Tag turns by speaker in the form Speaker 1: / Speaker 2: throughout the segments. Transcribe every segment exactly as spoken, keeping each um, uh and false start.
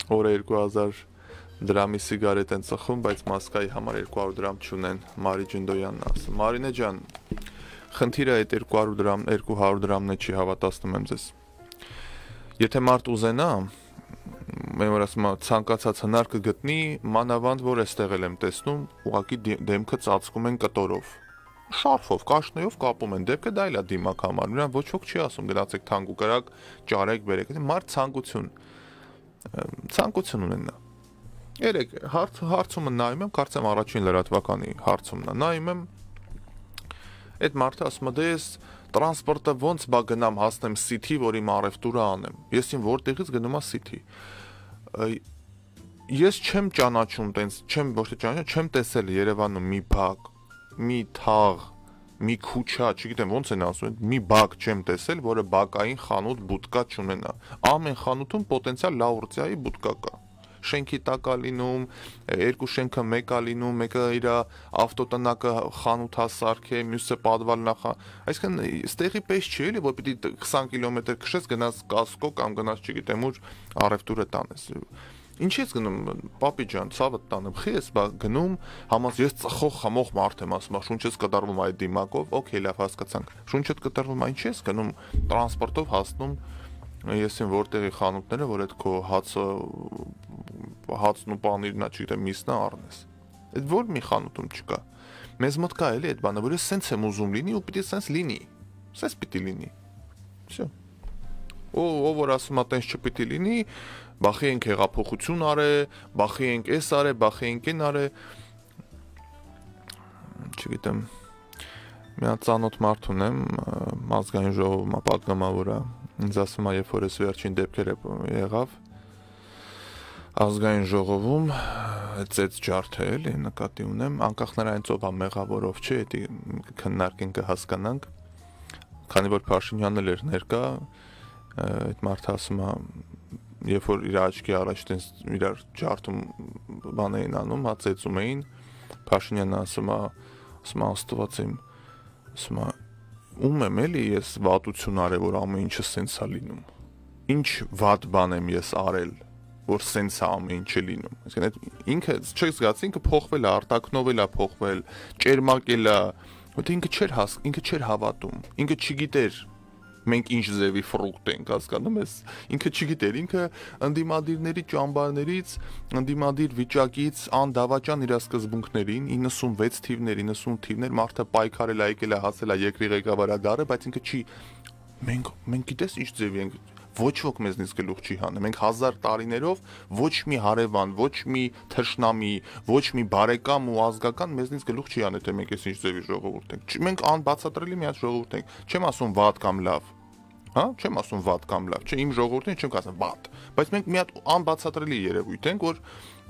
Speaker 1: օրը երկու հազար դրամի սիգարետ են ծխում, բայց մասկայի համար երկու հարյուր դրամ չունեն, Մարի Ջնդոյանն ասում։ Մարինե ջան, խնդիրը այդ երկու հարյուր դրամ, երկու հարյուր դրամն է չի, հավատացնում եմ ձեզ։ Եթե մարդ ուզենա, mən որ ասում եմ, ցանկացած հնար կգտնի, մանավանդ որ էստեղ եմ տեսնում, ուղղակի դեմքը ծածկում են կտորով։ Շարֆով, կաշնեով կապում են դեպքը, դա էլ է դիմակ համար։ Նրան ոչ ոք չի ասում գնացեք թանկ ու կրակ, ճարեք, բերեք։ Մարդ ցանկություն, ցանկություն ունենա։ Երեք հարց հարցումը նայում եմ, կարծեմ առաջին լրատվականի հարցումն է։ Նայում եմ, այդ մարդը ասում է, դե ես տրանսպորտը ոնց բա գնամ հասնեմ City, որ իմ առևտուրը անեմ։ Ես իմ որտեղից գնում եմ City։ Ես չեմ ճանաչում տենց, չեմ ոչ թե ճանաչում, չեմ տեսել Երևանում մի բակ, մի թաղ, մի քուչա, չգիտեմ ոնց են ասում, մի բակ չեմ տեսել, որը բակային խանութ բուտկա չունենա։ Ամեն խանութում պոտենցիալ լաուրցիայի բուտկա կա։ Շենքի տակ է լինում, երկու շենքը մեկ է լինում, մեկը իր ավտոտնակը խանութ է սարքե, մյուսը պատվալն է։ Այսինքն ստեղի պես չի էլի, որ պիտի քսան կիլոմետր քշես գնաս Կասկո կամ գնաս չգիտեմ ուր առևտուրը տանես։ Ինչի՞ ես գնում, պապի ջան, ցավը տանեմ, խի ես բա գնում, համաս ես ծխող խմող մարդ եմ ասում, շունչս կտրվում այդ դիմակով, օքեյ, լավ հասկացանք։ Շունչդ կտրվում, ինչի՞ ես գնում, տրանսպորտով հասնում ես եմ որտեղի խանութները, որ այդ քո հացը հացն ու պանիրն է, չգիտեմ, միսնա առնես։ Այդ որ մի խանութում չկա։ Մեզ մոտ կա էլի այդ բանը, որ ես սենց եմ ուզում լինի ու պիտի սենց լինի։ Սենց պիտի լինի։ Всё։ Ու ով որ ասում է տենց չպիտի լինի, բախի ենք հեղափոխություն արե, բախի ենք էս արե, բախի ենք այն արե։ Չգիտեմ։ Մի հատ ծանոթ մարդ ունեմ, ազգային ժողովում պատգամավոր է։ Ինձ ասում է, երբ որ ես վերջին դեպքերը եղավ ազգային ժողովում, ծեծ ջարդը էլի նկատի ունեմ, անկախ նրանից ով է մեղավորով չէ, դա քննարկենք կհասկանանք։ Քանի որ Փաշինյանն էլ էր ներկա, այդ մարդը ասում է, երբ որ իր աչքի առաջ տենց իրար ջարդում բան էին անում, հա ծեծում էին, Փաշինյանը ասում է, ասում է Աստված իմ, ասում է ում եմ էլի ես վատություն արել, որ ամեն ինչը սենց է լինում։ Ինչ վատ բան եմ ես արել, որ սենց է ամեն ինչը լինում։ Այսինքն ինքը չեք զգացի, ինքը փոխվել է, արտաքնովել է, փոխվել, ճերմակել է, որտեղ ինքը չէր հաս, ինքը չէր հավատում։ Ինքը չգիտեր մենք ինչ ձևի ֆրուկտ ենք, հասկանում ես։ Ինքը չգիտեր, ինքը ընդդիմադիրների ճամբարներից, ընդդիմադիր վիճակից անդավաճան իր սկզբունքներին իննսունվեց թիվներ, իննսուն թիվներ մարդը պայքարել է, եկել է, հասել է երկրի ղեկավարադարը, բայց ինքը չի մենք մենք գիտես ինչ ձևի ենք, ոչ ոք մեզնից գլուխ չի հանում։ Մենք հազար տարիներով ոչ մի հարևան, ոչ մի թշնամի, ոչ մի բարեկամ ու ազգական մեզնից գլուխ չի հանել, թե մենք էս ինչ ձևի ժողովուրդ ենք։ Մենք անբացատրելի մի հատ ժողովուրդ ենք։ Չեմ ասում վատ կամ լավ։ Հա, չեմ ասում վատ կամ լավ, չէ, իմ ժողովուրդին չեմ ասում վատ, բայց մենք մի հատ անբացատրելի երևույթ ենք, որ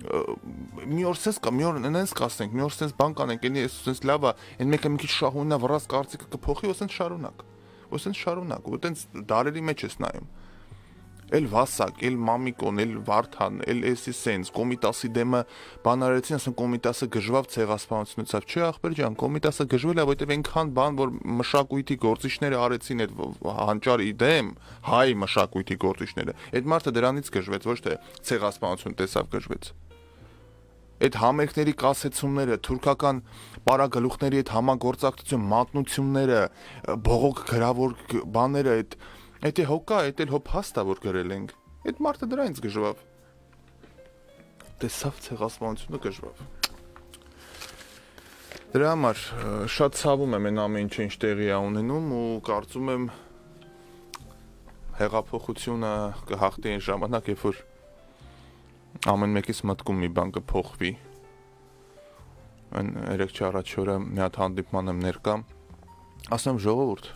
Speaker 1: մի օր սենց կա, մի օր նենց կասենք, մի օր սենց բան կանենք, այնի էս սենց լավ է, այն մեկը մի քիչ շահուննա վրաս կարծիքը կփոխի, ու սենց շարունակ, ու սենց շարունակ, ու տենց դարերի մեջ ես նայում։ Էլ Վասակ, էլ Մամիկոն, էլ Վարդան, էլ էսի սենց, Կոմիտասի դեմը բանարեցին, ասեն Կոմիտասը գժվավ ցեղասպանությունից, չէ ախպեր ջան, Կոմիտասը գժվել է, որտեվ այնքան բան, որ մշակույթի գործիչները արեցին այդ հանճարի դեմ, հայ մշակույթի գործիչները, այդ մարդը դրանից գժվեց, ոչ թե ցեղասպանություն տեսավ գժվեց։ Այդ համերգների կասեցումները, թուրքական պարագլուխների այդ համագործակցություն, մատնությունները, բողոք գրավոր բաները, այդ Այդ է հոկա, այդ էլ հո փաստա որ գրել ենք։ Այդ մարդը դրանից գժվավ։ Տեսավ ցեղասպանությունը գժվավ։ Դրա համար շատ ցավում եմ այն ամեն ինչը ինչ տեղի է ունենում ու կարծում եմ հեղափոխությունը կհաղթի այն ժամանակ, երբ որ ամեն մեկից մտքում մի բան կփոխվի։ Այն երեք չառաջ օրը մի հատ հանդիպման եմ ներկա, ասում ժողովուրդ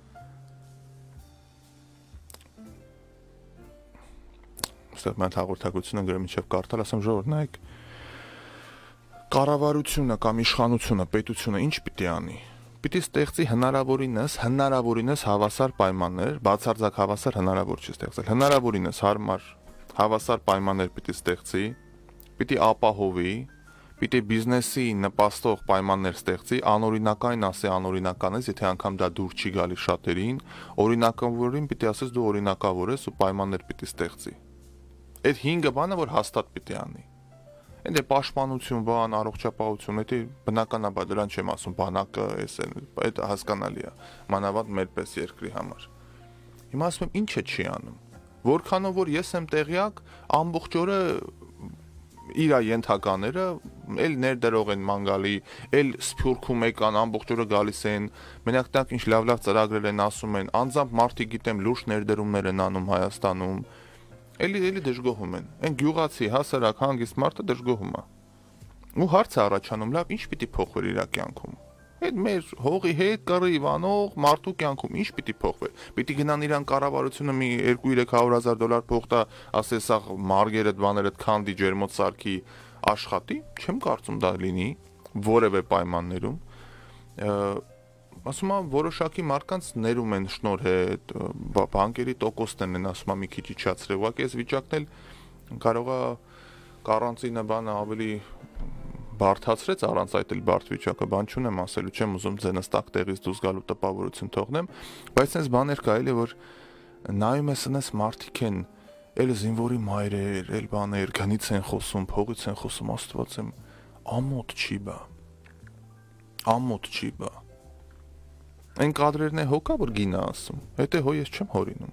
Speaker 1: Ստեղ մենք հաղորդակցությունը գրեմ մինչև կարդալ, ասեմ ժողովուրդ, նայեք, կառավարությունը կամ իշխանությունը, պետությունը ինչ պիտի անի։ Պիտի ստեղծի հնարավորինս, հնարավորինս հավասար պայմաններ, բացարձակ հավասար հնարավոր չի ստեղծել, հնարավորինս հարմար հավասար պայմաններ պիտի ստեղծի, պիտի ապահովի, պիտի բիզնեսի նպաստող պայմաններ ստեղծի, անօրինակային ասի անօրինականից, եթե անգամ դա դուր չի գալի շատերին, օրինակավորին պիտի ասես դու օրինակավոր ես ու պայմաններ պիտի ստեղծի։ Այդ հինգը բանը որ հաստատ պիտի անի։ Ընդ է պաշտպանություն, բան, առողջապահություն, դա բնականաբար դրան չեմ ասում, բանակը, էս այդ հասկանալի է, մանավանդ մեր պես երկրի համար։ Հիմա ասում եմ, ինչը չի անում։ Որքանով որ ես եմ տեղյակ, ամբողջ օրը իր ենթակաները էլ ներդրող են մանգալի, էլ Սփյուռքում եկան ամբողջ օրը գալիս են, մենակ տակ ինչ լավ-լավ ծրագրեր են ասում են, անձամբ մարդիկ գիտեմ լուրջ ներդրումներ են անում Հայաստանում, էլի էլի դժգոհում են։ Այն գյուղացի հասարակ հանգիստ մարդը դժգոհում է։ Ու հարց է առաջանում, լավ, ինչ պիտի փոխվեր իր կյանքում։ Այդ մեր հողի հետ կռիվ անող մարդու կյանքում ինչ պիտի փոխվեր։ Պիտի գնան իրան կառավարությունը մի երկու-երեք հարյուր հազար դոլար փող տա, ասես սա մարգերը բաները քանդի ջերմոց սարքի աշխատի, չեմ կարծում դա լինի որևէ պայմաններում։ Ասում եմ որոշակի մարդկանց ներում են շնորհետ, բանկերի տոկոսներն են ասում մի քիչ իջացրել, ուղղակի այս վիճակն էլ կարող է կարանտինը բանը ավելի բարդացրեց, առանց այդ էլ բարդ վիճակը բան չունեմ ասելու, չեմ ուզում ձենս տակ տեղից դուրս գալու տպավորություն թողնեմ, բայց այս բաներ կա էլի որ նայում ես այնպես մարդիկ են, էլ զինվորի մայրեր, էլ բաներ, գնից են խոսում, փողից են խոսում, Աստված եմ, ամոթ չի բա։ Ամոթ չի բա։ Այն կադրերն է հոգա որ գինը ասում, հետո հո ես չեմ հորինում։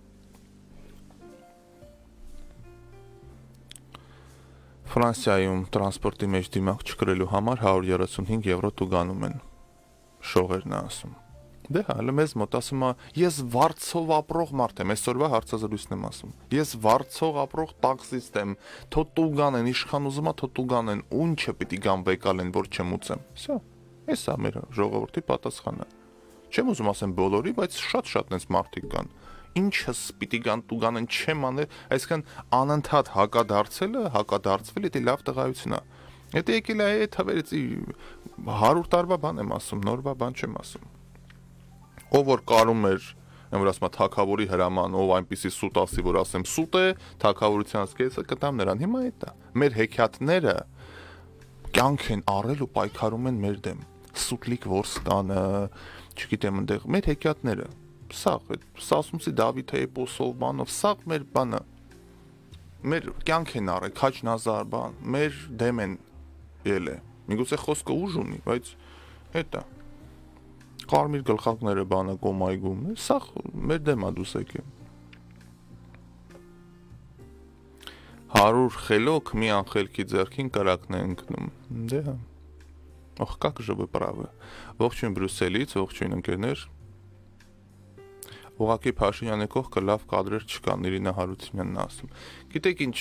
Speaker 1: Ֆրանսիայում տրանսպորտի մեջ դիմակ չկրելու համար հարյուր երեսունհինգ եվրո տուգանում են։ Շողերն է ասում։ Դե հələ մեզ մոտ ասում է, ես վարձով ապրող մարդ եմ, այսօրվա հարցազրույցն եմ ասում։ Ես վարձով ապրող տաքսիստ եմ, թո տուգանեն, իշխան ուզում է թո տուգանեն, ինչը պիտի գան վեկալեն, որ չմուծեմ։ Всё։ Էսա մեր ժողովրդի պատասխանը։ Չեմ ուզում ասեմ բոլորի, բայց շատ-շատ նենց մարդիկ կան։ Ինչս պիտի գան տուգանեն չեմ անել, այսինքն անընդհատ հակադարձելը, հակադարձվել դա լավ տղայություն է։ Եթե եկել է այդ հավերից հարյուր տարվա բան եմ ասում, նորվա բան չեմ ասում։ Ով որ կարում էր, որ ասում է թակավորի հրաման, ով այնպեսի սուտ ասի, որ ասեմ սուտ է, թակավորությանց կեսը կտամ նրան։ Հիմա այդ է։ Մեր հեքիաթները կյանք են առել ու պայքարում են մեր դեմ։ Սուտլիկ Որսկանը, չգիտեմ այնտեղ մեր հեքիաթները, սա Սասունցի Դավիթ էպոսով բանով, սա մեր բանը, մեր կյանք են առել, Քաջ Նազար բան, մեր դեմ են ելե, միգուցե խոսքը ուժ ունի, բայց հետա, կարմիր գլխակները բանը կոմայգում, սա մեր դեմ է դուս եկե։ Հարյուր խելոք մի անխելքի ձեռքին կրակն է ընկնում, դե հա։ Ох, как же вы правы։ Ողջույն Բրյուսելից, ողջույն ընկերներ։ Ուղղակի Փաշինյանի կողքը լավ կադրեր չկան, Իրինա Հարությունյանն ասում։ Գիտեք ինչ,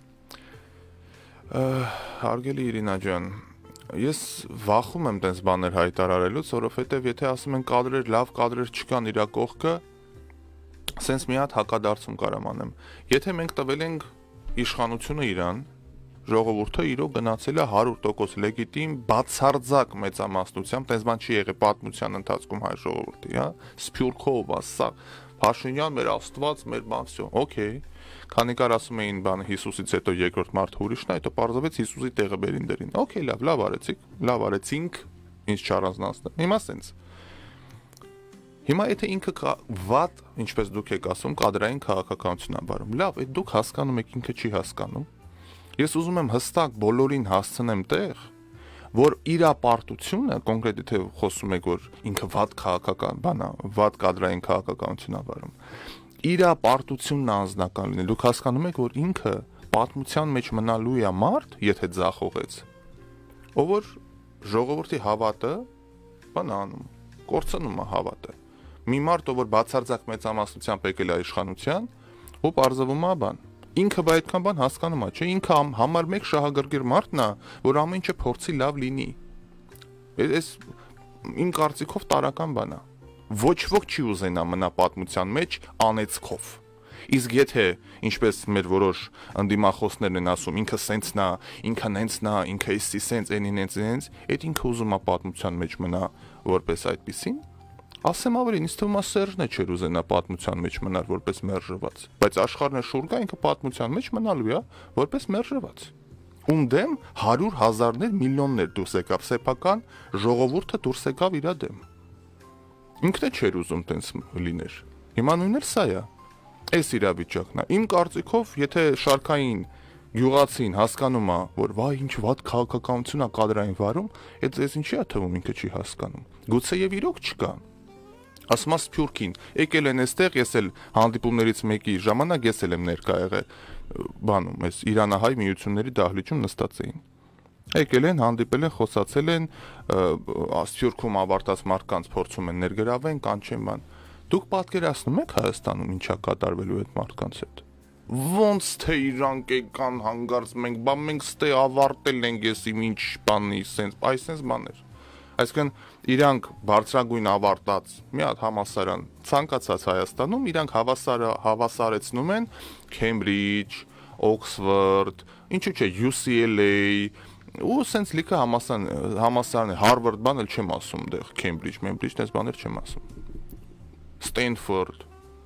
Speaker 1: հարգելի Իրինա ջան, ես վախում եմ տենց բաներ հայտարարելուց, որովհետև եթե ասում են կադրեր, լավ կադրեր չկան իր կողքը, սենց մի հատ հակադարձում կարամ անեմ։ Եթե մենք տվել ենք իշխանությունը իրան, ժողովուրդը իրոք գնացել է հարյուր տոկոս լեգիտիմ բացարձակ մեծամասնությամբ, տես բան չի եղել պատմության ընթացքում հայ ժողովրդի, հա, Սփյուռքով, ասա, Փաշինյան մեր Աստված, մեր բան, всё, օքեյ։ Քանի կար ասում էին բան Հիսուսից հետո երկրորդ մարդը ուրիշն է, հետո պարզվեց Հիսուսի տեղը բերին դերին։ Օքեյ, լավ, լավ արեցիք, լավ արեցինք, ինչ չառանձնացնեմ։ Հիմա սենց։ Հիմա եթե ինքը վատ, ինչպես դուք եք ասում, կադրային քաղաքականություն է բարում։ Լավ, այդ դուք հասկանում եք, ինքը չի հասկանում։ Ես ուզում եմ հստակ բոլորին հասցնեմ տեղ, որ իրա պարտությունը, կոնկրետ եթե խոսում եք, որ ինքը վատ քաղաքական բան է, վատ կադրային քաղաքականություն է վարում, իրա պարտությունն է անձնական լինել։ Դուք հասկանում եք, որ ինքը պատմության մեջ մնալու է մարդ, եթե ձախողեց, ով որ ժողովրդի հավատը բան անում, կորցնում է հավատը։ Մի մարդ, ով որ բացարձակ մեծամասնությամբ եկել է իշխանության, ու պարզվում է բան ինքը բա այդքան բան հասկանում է, չէ, ինքը համար մեկ շահագրգիռ մարդն է, որ ամեն ինչը փորձի լավ լինի։ Այս իմ կարծիքով տարական բան է։ Ոչ ոք չի ուզենա մնա պատմության մեջ անեծքով։ Իսկ եթե, ինչպես մեր որոշ ընդդիմախոսներն են ասում, ինքը սենցն է, ինքը նենցն է, ինքը էսի սենց, էնին նենց, նենց, այդ ինքը ուզում է պատմության մեջ մնա որպես այդպիսին, ասեմ ավելին, ինձ թվում է Սերժն է չէր ուզենա պատմության մեջ մնալ որպես մերժված, բայց աշխարհն է շուռ գա, ինքը պատմության մեջ մնալու է որպես մերժված։ Ում դեմ հարյուր հազարներ, միլիոններ դուրս եկավ սեփական ժողովուրդը դուրս եկավ իր դեմ։ Ինքն է չէր ուզում տենց լիներ։ Հիմա նույնն էլ սա է։ Այս իրավիճակն է։ Իմ կարծիքով, եթե շարքային գյուղացին հասկանում է, որ վայ ինչ վատ քաղաքականություն է կադրային վարում, այդ ես ինչի է թվում ինքը չի հասկանում։ Գուցե եւ իրոք չկա։ Ասում է Սփյուռքին, եկել են այստեղ, ես էլ հանդիպումներից մեկի ժամանակ ես էլ եմ ներկա եղել, բանում, այս Իրանահայ միությունների դահլիճում նստած էին։ Եկել են, հանդիպել են, խոսացել են, Սփյուռքում ավարտած մարդկանց փորձում են ներգրավեն, կանչեն բան։ Դուք պատկերացնում եք Հայաստանում ինչա կատարվելու այդ մարդկանց հետ։ Ոնց թե իրանք եկան հանգարց մենք, բա մենք ստե ավարտել ենք ես իմ ինչ բանի, սենց, այսպես բաներ։ Այսինքն իրանք բարձրագույն ավարտած մի հատ համալսարան ցանկացած Հայաստանում իրանք հավասար հավասարեցնում են Cambridge, Oxford, ինչու՞ չէ U C L A ու սենց լիքը համալսարան համալսարան է Harvard բան էլ չեմ ասում դեղ Cambridge, Cambridge դες բաներ չեմ ասում Stanford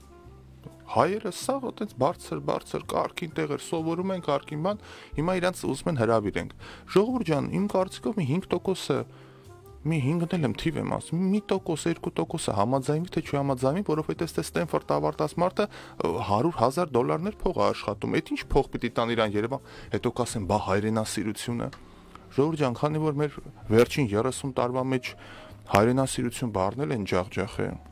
Speaker 1: հայերը սա այդպես բարձր բարձր կարգին տեղեր սովորում են կարգին բան հիմա իրանց ուզում են հրավիրենք ժողովուրդ ջան իմ կարծիքով մի հինգ տոկոսը մի հինգն էլ եմ թիվ եմ ասում մի տոկոս երկու տոկոսը համաձայնվի թե չհամաձայնվի որովհետեւ դե Ստենֆորդ ավարտած մարդը հարյուր հազար դոլարներ փող է աշխատում այդ ինչ փող պիտի տան իրան Երևան հետո կասեն բա հայրենասիրությունը ժողովուրդ ջան քանի որ մեր վերջին երեսուն տարվա մեջ հայրենասիրություն բառնել են ջախջախ է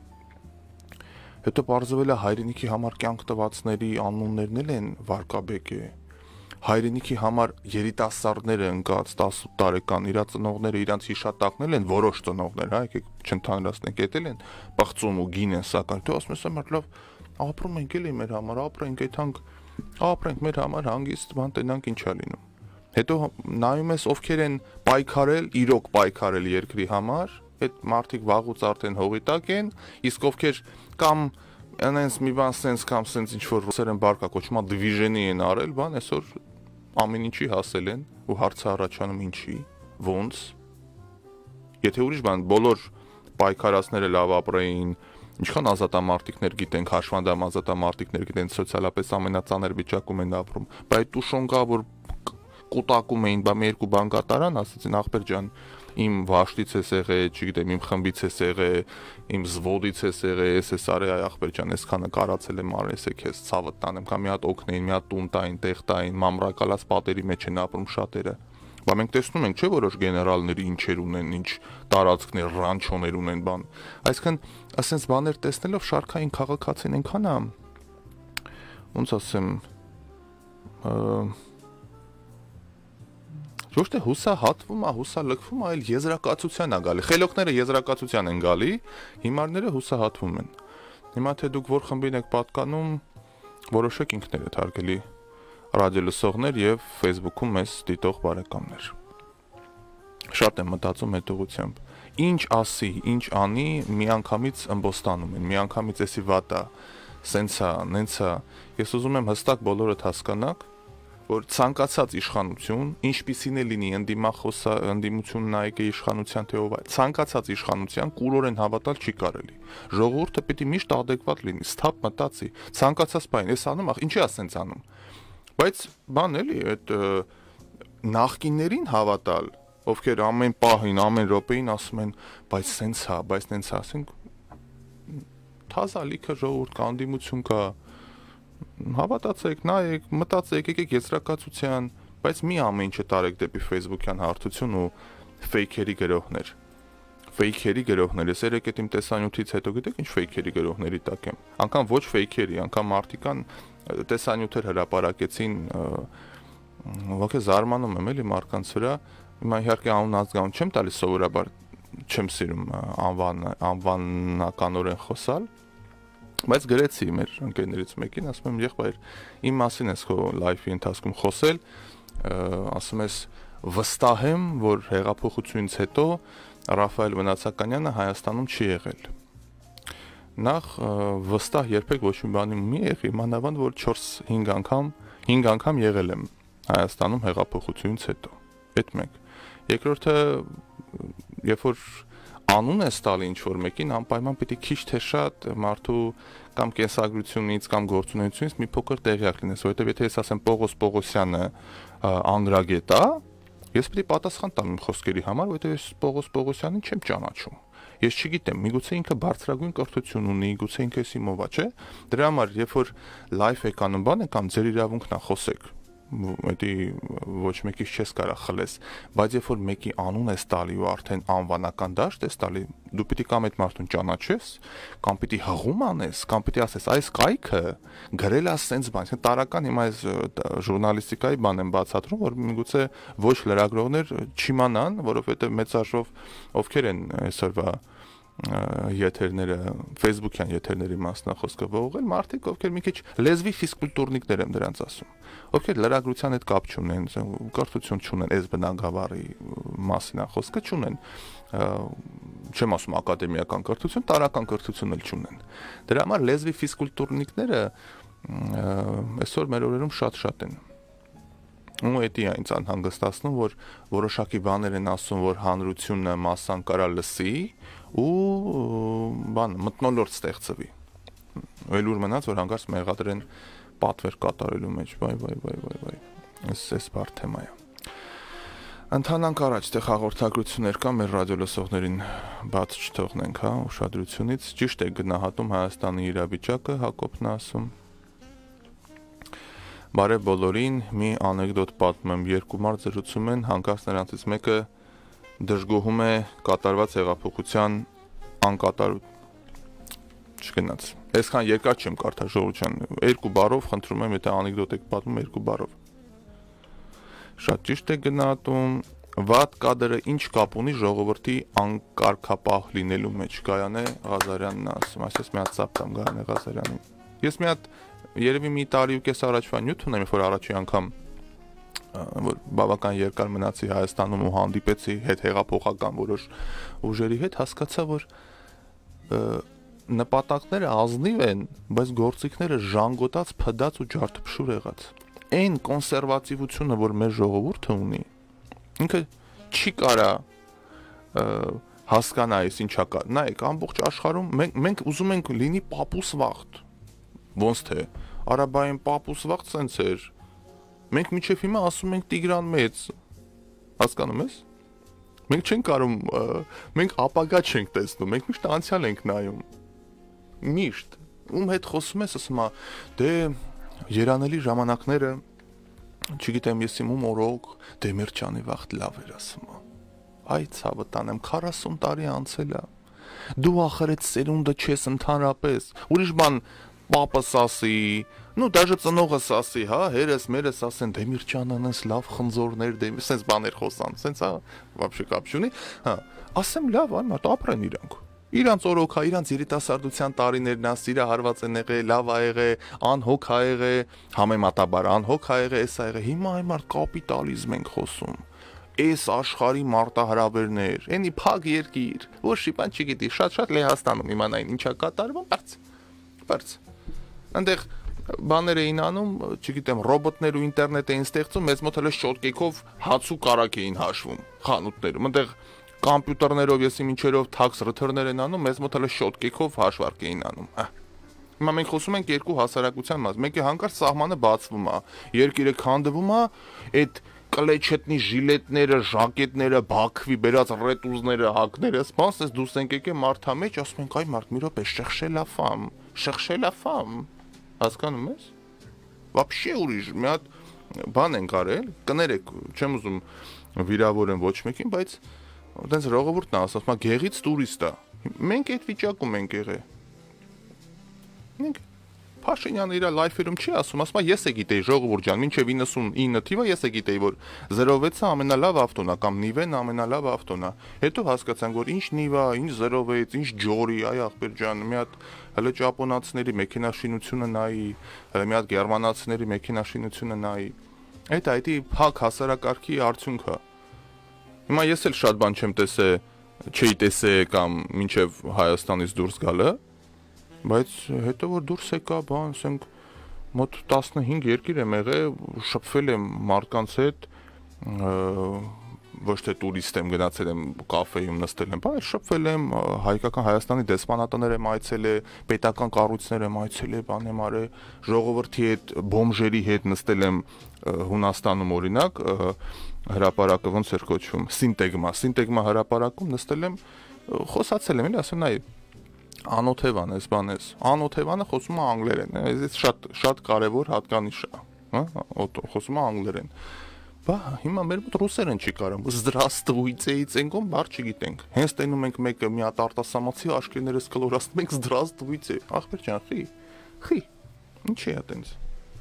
Speaker 1: հետո բարձվել է հայրենիքի համար կյանք տվածների անուններն էլ են վարկաբեկ է հայրենիքի համար երիտասարդները ընկած տասութ տարեկան իրա ծնողները իրանց հիշատակնել են որոշ ծնողներ հա եկեք չընդհանրացնենք էտել են բղծում ու գին են սակայն դու ասում ես ամար լավ ապրում ենք էլի մեր համար ապրենք այդանք ապրենք մեր համար հանգիստ բան տենանք ինչա լինում հետո նայում ես ովքեր են պայքարել իրոք պայքարել երկրի համար այդ մարդիկ վաղուց արդեն հողի տակ են իսկ ովքեր կամ այնպես մի բան sense կամ sense ինչ որ ռուսերեն բարկա կոչումա division-ի են արել բան այսօր ամեն ինչի հասել են ու հարցը առաջանում ինչի ոնց եթե ուրիշ բան բոլոր պայքարածները լավ ապրեին ինչքան ազատամարտիկներ գիտենք հաշվանդամ ազատամարտիկներ գիտեն սոցիալապես ամենածանր վիճակում են ապրում բայց տուշոնկա որ կուտակում էին բա մի երկու բան կատարան ասեցին ախպեր ջան իմ վաշտից է եղել, չգիտեմ, իմ խմբից է եղել, իմ զվոդից է եղել, ես էս արի այ ախպեր ջան, այսքանը կարացել եմ արել, ես քեզ ցավը տանեմ, կամ մի հատ օգնեին, մի հատ տուն տային, տեղ տային, մամրակալած պատերի մեջ են ապրում շատերը։ Բա մենք տեսնում ենք, չէ՞ որոշ գեներալների ինչեր ունեն, ինչ տարածքներ, ռանչոներ ունեն, բան։ Այսինքն, ասենց բաներ տեսնելով շարքային քաղաքացին այնքան է, ոնց ասեմ, ոչ թե հուսահատվում է, հուսալքվում է, այլ եզրակացության է գալի։ Խելոքները եզրակացության են գալի, հիմարները հուսահատվում են։ Հիմա թե դուք որ խմբին եք պատկանում, որոշեք ինքներդ հարգելի ռադիոլսողներ եւ Facebook-ում մեզ դիտող բարեկամներ։ Շատ եմ մտածում այդ ուղղությամբ։ Ինչ ասի, ինչ անի, միանգամից ըմբոստանում են, միանգամից էսի վատա, սենցա, նենցա։ Ես ուզում եմ հստակ բոլորդ հասկանաք, որ ցանկացած իշխանություն, ինչպիսին է լինի ընդդիմախոսա, ընդդիմություն նայեք իշխանության թե ով է, ցանկացած իշխանության կուրորեն հավատալ չի կարելի։ Ժողովուրդը պիտի միշտ adekvat լինի, սթափ մտածի, ցանկացած բան, ես անում, ինչի ասենց անում։ Բայց բան էլի, այդ նախկիններին հավատալ, ովքեր ամեն պահին, ամեն րոպեին ասում են, բայց սենց հա, բայց նենց հա, ասենք թազա լիքը ժողովուրդ կա, ընդդիմություն կա հավատացեք, նայեք, մտածեք, եկեք եզրակացության, բայց մի ամեն ինչը տարեք դեպի Facebook-յան հարթություն ու fake-երի գրողներ։ Fake-երի գրողներ, ես երեք այդ իմ տեսանյութից հետո գիտեք ինչ fake-երի գրողների տակ եմ։ Անկամ ոչ fake-երի, անկամ մարդիկան տեսանյութեր հրապարակեցին, ոգե զարմանում եմ էլի մարդկանց վրա։ Հիմա իհարկե անուն ազգանուն չեմ տալիս սովորաբար չեմ սիրում անվան անվանականորեն խոսալ։ Բայց գրեցի մեր ընկերներից մեկին, ասում եմ եղբայր, իմ մասին ես քո լայֆի ընթացքում խոսել, ասում ես վստահ եմ, որ հեղափոխությունից հետո Ռաֆայել Վնացականյանը Հայաստանում չի եղել։ Նախ վստահ երբեք ոչ մի բանի մի եղի, մանավանդ որ չորս-հինգ անգամ, հինգ անգամ եղել եմ Հայաստանում հեղափոխությունից հետո։ Այդ մեկ։ Երկրորդը, երբ որ անուն ես տալի ինչ-որ մեկին, անպայման պիտի քիչ թե շատ մարդու կամ կենսագրությունից կամ գործունեությունից մի փոքր տեղյակ լինես, որովհետև եթե ես ասեմ Պողոս Պողոսյանը անդրագետ է, ես պիտի պատասխան տամ իմ խոսքերի համար, որովհետև ես Պողոս Պողոսյանին չեմ ճանաչում։ Ես չգիտեմ, միգուցե ինքը բարձրագույն կրթություն ունի, գուցե ինքը էսի մովա, չէ։ Դրա համար, երբ որ լայվ եք անում բան եք անում, ձեր իրավունքն է խոսեք։ Դա ոչ մեկից չես կարող խլես, բայց երբ որ մեկի անուն ես տալի ու արդեն անվանական դաշտ ես տալի, դու պիտի կամ այդ մարդուն ճանաչես, կամ պիտի հղում անես, կամ պիտի ասես, այս կայքը գրել է սենց բան, տարական հիմա այս ժուրնալիստիկայի բան եմ բացատրում, որ միգուցե ոչ լրագրողներ չիմանան, որովհետև մեծարժով ովքեր են այսօրվա եթերները, Facebook-յան եթերների մասնախոսքը ողողել, մարդիկ, ովքեր մի քիչ լեզվի ֆիզկուլտուրնիկներ եմ դրանց ասում, ովքեր լրագրության հետ կապ չունեն, կրթություն չունեն, այս բնագավառի մասին խոսքը չունեն, չեմ ասում ակադեմիական կրթություն, տարրական կրթություն էլ չունեն։ Դրա համար լեզվի ֆիզկուլտուրնիկները այսօր մեր օրերում շատ-շատ են։ Ու դա է ինձ անհանգստացնում, որ որոշակի բաներ են ասում, որ հանրությունը մասսան կարա լսի ու բան մթնոլորտ ստեղծվի։ Էլ ուր մնաց, որ հանկարծ մեղադրեն պատվեր կատարելու մեջ, վայ, վայ, վայ, վայ, վայ։ Այս էս բար թեմա է։ Ընթանանք առաջ, տեղ հաղորդագրություններ կա, մեր ռադիոլսողներին բաց չթողնենք, հա, ուշադրությունից։ Ճիշտ է գնահատում Հայաստանի իրավիճակը, Հակոբն ասում։ Բարև բոլորին, մի անեկդոտ պատմեմ, երկու մարդ զրուցում են, հանկարծ նրանցից մեկը դժգոհում է կատարված հեղափոխության անկատար չգնաց։ Այսքան երկար չեմ կարդա ժողովրդյան, երկու բառով խնդրում եմ, եթե անեկդոտ եք պատմում, երկու բառով։ Շատ ճիշտ է գնահատում, վատ կադրը ինչ կապ ունի ժողովրդի անկարգապահ լինելու մեջ, Գայանե Ղազարյանն ասում, այսպես մի հատ ծափ տամ Գայանե Ղազարյանին։ Ես մի հատ երևի մի տարի ու կես առաջվա նյութ ունեմ, որ առաջի անգամ որ բավական երկար մնացի Հայաստանում ու հանդիպեցի հետ հեղափոխական որոշ ուժերի հետ, հասկացա, որ նպատակները ազնիվ են, բայց գործիքները ժանգոտած, փդած ու ջարդփշուր եղած։ Այն կոնսերվատիվությունը, որ մեր ժողովուրդը ունի, ինքը չի կարա հասկանա այս ինչա կա։ Նայեք, ամբողջ աշխարհում մենք մենք ուզում ենք լինի պապուս վաղտ։ Ոնց թե Արաբային պապուս վաղտ սենց էր։ Մենք միջև հիմա ասում ենք Տիգրան մեծ։ Հասկանում ես։ Մենք չենք կարող, մենք ապագա չենք տեսնում, մենք միշտ անցյալ ենք նայում։ Միշտ։ Ում հետ խոսում ես, ասում է, դե երանելի ժամանակները, չգիտեմ, ես իմ օրոք Դեմիրճյանի վաղտ լավ էր, ասում է։ Այ ցավը տանեմ, քառասուն տարի անցել է։ Դու ախր այդ սերունդը չես ընդհանրապես։ Ուրիշ բան պապս ասի, ну даже ծնողս ասի, հա, հերս մերս ասեն Դեմիրճյանն էս լավ խնձորներ դեմ, սենց բաներ խոսան, սենց հա, вообще կապ չունի, հա, ասեմ լավ, այ ապրեն իրանք։ Իրանց օրոքա, իրանց երիտասարդության տարիներն է, սիրահարված են եղել, լավ ա եղել, անհոգ ա եղել, համեմատաբար անհոգ ա եղել, էս ա եղել, հիմա այ կապիտալիզմ ենք խոսում։ Այս աշխարհի մարտահրավերներ, էնի փակ երկիր, ոչ շիպան չգիտի, շատ-շատ Լեհաստանում իմանային ինչա կատարվում, բարձ։ Բարձ։ Այնտեղ բաներ էին անում, չգիտեմ, ռոբոտներ ու ինտերնետ էին ստեղծում, մեծ մոտ հələ շոտկեքով հաց ու կարակ էին հաշվում խանութներում։ Այնտեղ կոմպյուտերներով եսի մինչերով թաքս ռթրներ են անում, մեծ մոտ հələ շոտկեքով հաշվարկ էին անում։ Հիմա մենք խոսում ենք երկու հասարակության մաս, մեկը հանկարծ սահմանը բացվում է, երկիրը քանդվում է, այդ կլեչետնի ժիլետները, ժակետները, Բաքվի բերած ռետուզները, հակները, սպանս դուրս ենք եկել մարդա մեջ, ասում ենք, այ մարդ մի րոպե, շեղշե լա ֆամ, շեղշե լա ֆամ, հասկանում ես։ Вообще ուրիշ, մի հատ բան ենք արել, կներեք, չեմ ուզում վիրավորեմ ոչ մեկին, բայց այդպես ժողովուրդն է ասում, գեղից տուրիստ է։ Մենք այդ վիճակում ենք եղել։ Մենք Փաշինյանը իր լայֆերում չի ասում, ասում է ես է գիտեի ժողովուրդ ջան, մինչև իննսունինը թիվը ես է գիտեի, որ զրո վեցը ամենալավ ավտոն է կամ Նիվեն ամենալավ ավտոն է։ Հետո հասկացանք, որ ինչ Նիվա, ինչ զրո վեց, ինչ Ջորի, այ ախպեր ջան, մի հատ հələ ճապոնացիների մեքենաշինությունը նայի, հələ մի հատ գերմանացիների մեքենաշինությունը նայի։ Այդ այդի փակ հասարակարգի արդյունքը։ Հիմա ես էլ շատ բան չեմ տեսել, չի տեսել կամ մինչև Հայաստանից դուրս գալը, բայց հետո որ դուրս եկա, բան, ասենք մոտ տասնհինգ երկիր եմ եղել, շփվել եմ մարդկանց հետ, ոչ թե տուրիստ եմ գնացել եմ կաֆեում նստել եմ, բայց շփվել եմ, հայկական Հայաստանի դեսպանատներ եմ այցելել, պետական կառույցներ եմ այցելել, բան եմ արել, ժողովրդի հետ, բոմժերի հետ նստել եմ Հունաստանում օրինակ, հրապարակը ոնց էր կոչվում, Սինտեգմա, Սինտեգմա հրապարակում նստել եմ խոսացել եմ, էլի ասեմ նայ Անօթևան էս բան էս։ Անօթևանը խոսում է անգլերեն, այս շատ շատ կարևոր հատկանիշ է, հա, խոսում է անգլերեն։ Բա հիմա մեր մոտ ռուսերեն չի կարամ։ Здравствуйте-ից ենգոն բառ չգիտենք։ Հենց տենում ենք մեկը մի հատ արտասահմանցի աշկերներս կլորացնում ենք здравствуйте։ Ախպեր ջան, խի։ Խի։ Ինչ է այտենց։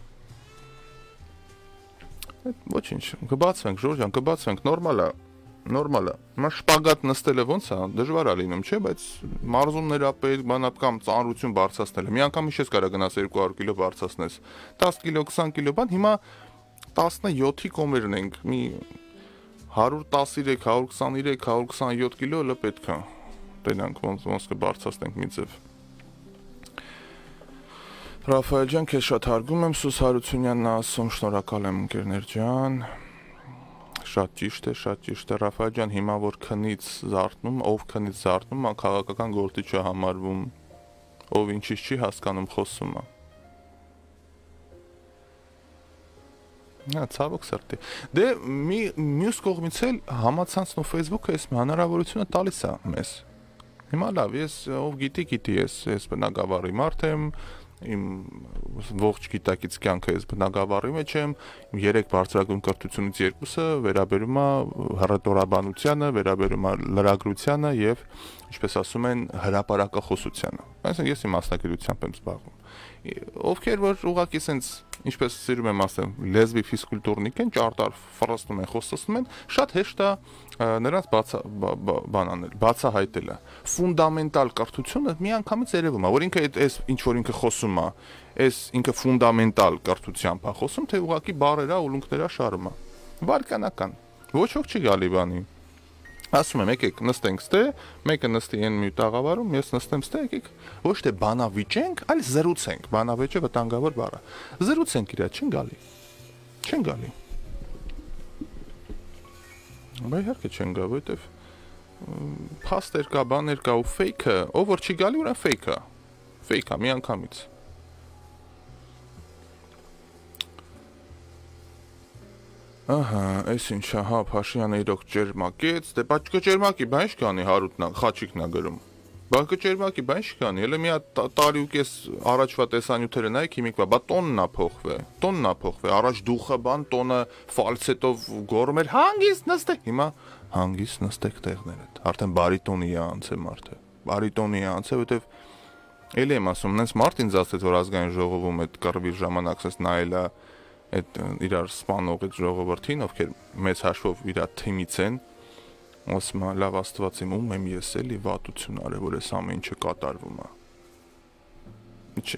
Speaker 1: Ոչինչ, կբացվենք, Ժորժ ջան, կբացվենք, նորմալ է։ Նորմալ է։ Հիմա շպագատ նստելը ոնց է, դժվար է լինում, չէ, բայց մարզումները պետք բանապ կամ ծանրություն բարձրացնելը։ Մի անգամ ինչ ես կարա գնաս երկու հարյուր կիլո բարձրացնես։ դաս կիլո, քսան կիլո բան, հիմա տասնյոթի կոմերն ենք, մի հարյուր տասնյոթ, հարյուր քսաներեք, հարյուր քսանյոթ կիլո հələ պետք է։ Տենանք ոնց ոնց կբարձրացնենք մի ձև։ Ռաֆայել ջան, քեզ շատ հարգում եմ, Սուս Հարությունյանն ասում, շնորհակալ եմ ընկերներ ջան։ Շատ ճիշտ է, շատ ճիշտ է, Ռաֆայել ջան, հիմա որ քնից զարթնում, ով քնից զարթնում, ան քաղաքական գործի չի համարվում, ով ինչից չի հասկանում, խոսում է։ Հա, ցավոք սրտի։ Դե մի մյուս կողմից էլ համացանցն ու Facebook-ը այս հնարավորությունը տալիս է մեզ։ Հիմա լավ, ես ով գիտի, գիտի, ես ես բնակավարի մարդ եմ, իմ ողջ գիտակից կյանքը ես բնակավարի մեջ եմ, իմ երեք բարձրագույն կրթությունից երկուսը վերաբերում է հռետորաբանությանը, վերաբերում է լրագրությանը եւ, ինչպես ասում են, հրապարակախոսությանը։ Այսինքն ես իմ մասնագիտությամբ եմ զբաղվում։ Ովքեր որ ուղղակի սենց, ինչպես սիրում եմ ասեմ, լեզվի ֆիզկուլտուրնիկ են, ճարտար ֆրաստում են, խոստացնում են, շատ հեշտ է նրանց բան անել, բացահայտելը։ Ֆունդամենտալ կրթությունը միանգամից երևում է, որ ինքը այս ինչ որ ինքը խոսում է, այս ինքը ֆունդամենտալ կրթությամբ է խոսում, թե ուղղակի բառերա, ուլունքներա շարում է։ Վարկանական։ Ոչ ոք չի գալի բանի։ Ասում եմ, եկեք նստենք ստե, մեկը նստի այն մի տաղավարում, ես նստեմ ստե, եկեք ոչ թե բանավիճենք, այլ զրուցենք, բանավեճը վտանգավոր բառ է։ Զրուցենք իրա, չեն գալի։ Չեն գալի։ Բայց իհարկե չեն գա, որովհետև փաստեր կա, բաներ կա ու ֆեյքը, ով որ չի գալի, ուրեմն ֆեյք է։ Ֆեյք է միանգամից։ Ահա, այս ինչա, հա, Փաշինյանը իրոք ջերմակեց, դե բայց կջերմակի, բա ինչ կանի Հարութնա, խաչիկնա գրում։ Բա կջերմակի, բա ինչ կանի, հələ մի հատ տարի ու կես առաջվա տեսանյութերը նայեք հիմիկվա, բա տոննա փոխվե, տոննա փոխվե, առաջ դուխը բան, տոնը ֆալցետով գորմեր, հանգիստ նստեք, հիմա հանգիստ նստեք տեղներդ։ Արդեն բարիտոնի է անցե մարդը։ Բարիտոնի է անցե, որովհետև էլի եմ ասում, նենց մարդ ինձ ասեց, որ ազգային ժողովում այդ կռվի ժամանակ ասես նայելա այդ իրար սպանող այդ ժողովրդին, ովքեր մեծ հաշվով իր թիմից են, ասում է, լավ Աստված իմ, ում եմ ես էլի վատություն արել, որ այս ամեն ինչը կատարվում է։ Ինչ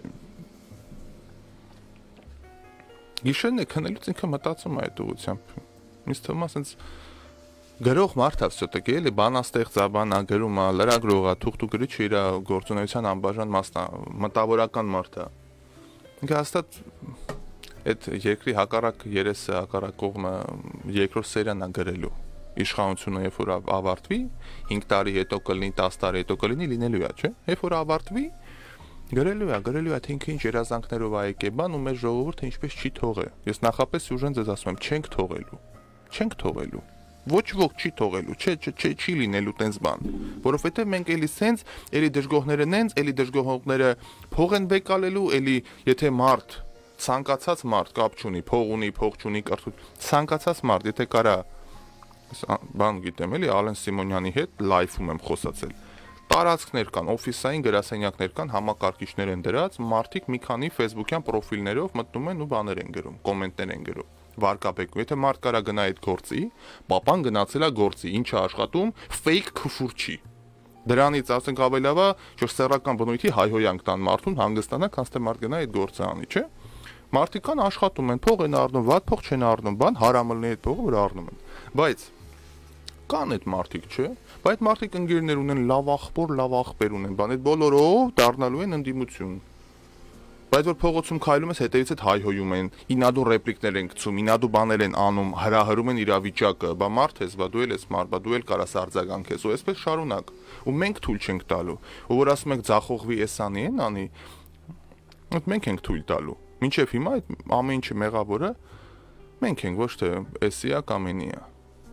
Speaker 1: Գիշերն է քնելուց ինքը մտածում է այդ ուղղությամբ։ Ինձ թվում է, ասենց գրող մարդ է всё-таки, էլի բանաստեղծ է, բանա գրում է, լրագրող է, թուղթ ու գրիչ իր գործունեության անբաժան մասն է, մտավորական մարդ է։ Ինքը հաստատ այդ երկրի հակառակ երեսը, հակառակ կողմը երկրորդ սերիան է գրելու։ Իշխանությունը երբ որ ավարտվի, հինգ տարի հետո կլինի, տաս տարի հետո կլինի, լինելու է, չէ՞։ Երբ որ ավարտվի, գրելու է, գրելու է, թե ինքը ինչ երազանքներով է եկե բան ու մեր ժողովուրդը ինչպես չի թողե։ Ես նախապես ուժեն ձեզ ասում եմ, չենք թողելու։ Չենք թողելու։ Ոչ ոք չի թողելու, չէ, չէ, չի լինելու տենց բան, որովհետև մենք էլի սենց, էլի դժգոհները նենց, էլի դժգոհողները փող են բեկալելու, էլի եթե մարդ ցանկացած մարդ կապ չունի, փող ունի, փող չունի, կրթություն, ցանկացած մարդ, եթե կարա բան գիտեմ, էլի Ալեն Սիմոնյանի հետ լայվում եմ խոսացել։ Տարածքներ կան, օֆիսային գրասենյակներ կան, համակարգիչներ են դրած, մարդիկ մի քանի Facebook-յան պրոֆիլներով մտնում են ու բաներ են գրում, կոմենտներ են գրում։ Վարկապետում, եթե մարդ կարա գնա այդ գործի, պապան գնացել է գործի, ինչ է աշխատում, fake քֆուր չի։ Դրանից ասենք ավելի լավ է, որ սեռական բնույթի հայհոյանք տան մարդուն հանգստանա, քան թե մարդ գնա այդ գործը անի, չէ՞։ Մարդիկ կան աշխատում են, փող են առնում, վատ փող չեն առնում, բան հարամլնի այդ փողը որ առնում են։ Բայց կան այդ մարդիկ, չէ՞։ Բայց մարդիկ ընկերներ ունեն, լավ աղբոր, լավ աղբեր ունեն, բան այդ բոլորով դառնալու են ընդդիմություն։ Բայց որ փողոցում քայլում ես, հետևից այդ հայհոյում են, ինադու ռեպլիկներ են գցում, ինադու բաներ են անում, հրահրում են իրավիճակը, բա մարդ ես, բա դու էլ ես մարդ, բա դու էլ կարաս արձագանքես, ու այսպես շարունակ։ Ու մենք թույլ չենք տալու։ Ու որ ասում եք ձախողվի էս անի, են անի, այդ մենք ենք թույլ տալու։ Մինչև հիմա այդ ամեն ինչը մեղավորը մենք ենք, ոչ թե էսիա կամ ինիա։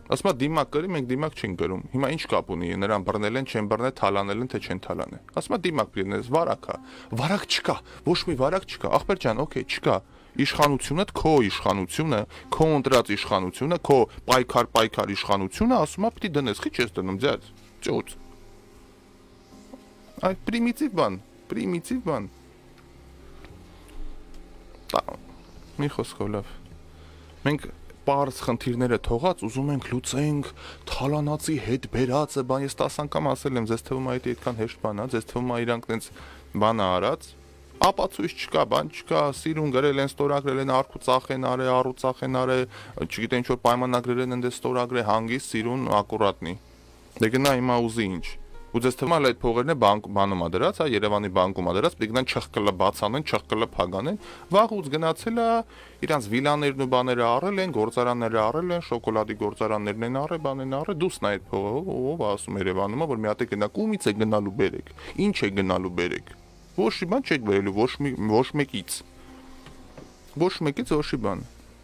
Speaker 1: Ասում է դիմակ կրի, մենք դիմակ չենք գրում։ Հիմա ինչ կապ ունի, նրան բռնել են, չեն բռնել, թալանել են, թե չեն թալանել։ Ասում է դիմակ բռնես, վարակ է։ Վարակ չկա, ոչ մի վարակ չկա։ Ախպեր ջան, օքեյ, չկա։ Իշխանությունը, քո իշխանությունը, քո ընտրած իշխանությունը, քո պայքար-պայքար իշխանությունը, ասում է պիտի դնես, քիչ ես դնում, ձյաձ։ Ճոց։ Այ պրիմիտիվ բան, պրիմիտիվ բան։ Մի խոսքով լավ։ Մենք պարզ խնդիրները թողած ուզում ենք լուծենք թալանացի հետ բերածը, բան ես տասը անգամ ասել եմ, ձեզ թվում է այդ այդքան հեշտ բան է, ձեզ թվում է իրանք տենց բան արած, ապացույց չկա, բան չկա, սիրուն գրել են, ստորագրել են, արքու ծախ են արել, առու ծախ են արել, չգիտեմ ինչ որ պայմանագրել են դες ստորագրել, հանգիստ, սիրուն, ակուրատնի։ Դե գնա հիմա ուզի ինչ։ Ու ձեզ թվում է այդ փողերն է բանկ բանում ա դրած, հա, Երևանի բանկում ա դրած, պետք է չխկլը բացանեն, չխկլը փագանեն, վաղուց գնացել է, իրանց վիլաներն ու բաները առել են, գործարանները առել են, շոկոլադի գործարաններն են առել, բան են առել, դուս նա այդ փողը, ով ասում Երևանում ա, որ մի հատ է գնաք, ումից է գնալու բերեք, ինչ է գնալու բերեք։ Ոչ մի բան չեք բերելու, ոչ մի ոչ մեկից։ Ոչ մեկից ոչ մի բան։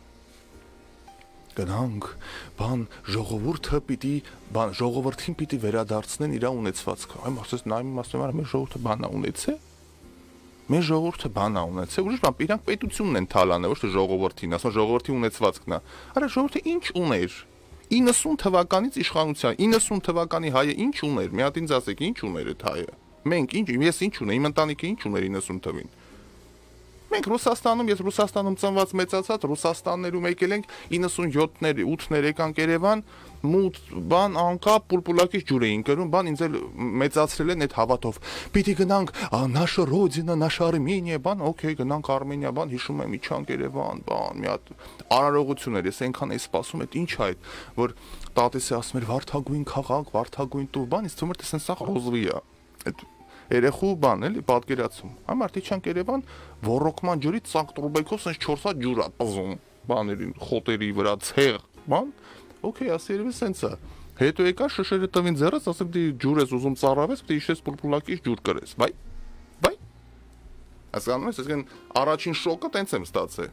Speaker 1: Գնանք, բան ժողովուրդը պիտի, բան ժողովրդին պիտի վերադարձնեն իր ունեցվածքը։ Այ մասս նայում ասում եմ, մեր ժողովուրդը բանա ունեցե։ Մեր ժողովուրդը բանա ունեցե, ուրիշ բան, իրանք պետությունն են թալանել, ոչ թե ժողովրդին, ասում ժողովրդի ունեցվածքն է։ Արա ժողովուրդը ինչ ուներ։ իննսուն թվականից իշխանության, իննսուն թվականի հայը ինչ ուներ։ Մի հատ ինձ ասեք, ինչ ուներ այդ հայը։ Մենք ինչ, ես ինչ ունեի, իմ ընտանիքը ինչ ուներ իննսուն թվին։ Մենք Ռուսաստանում, ես Ռուսաստանում ծնված մեծացած, Ռուսաստաններում եկել ենք իննսունյոթներ, ութներ եկանք Երևան, մութ բան անկապ պուլպուլակից ջուր էին կրում, բան ինձ էլ մեծացրել են այդ հավատով։ Պիտի գնանք, naša rodina, naša Armenia, բան, օքեյ, գնանք Արմենիա, բան, հիշում եմ, իջանք Երևան, բան, մի հատ արարողություններ, ես այնքան էի սպասում, այդ ինչ է այդ, որ տատեսը ասում էր վարդագույն քաղաք, վարդագույն տուր, բան, ինձ թվում էր, թե սա ռոզվի է։ Այդ երեխու բան էլի պատկերացում։ Այ մարդիկ չանք Երևան ոռոգման ջուրից ծակ տրուբեկով sense չորս հատ ջուր է պզում բաների խոտերի վրա ցեղ բան օքեյ ասի երևի sense է հետո եկա շշերը տվին ձեռս ասեմ դի ջուր ես ուզում ծառավես դի իշես պուլպուլակից ջուր կրես բայ բայ ասանում ես այսինքն առաջին շոկը տենց եմ ստացել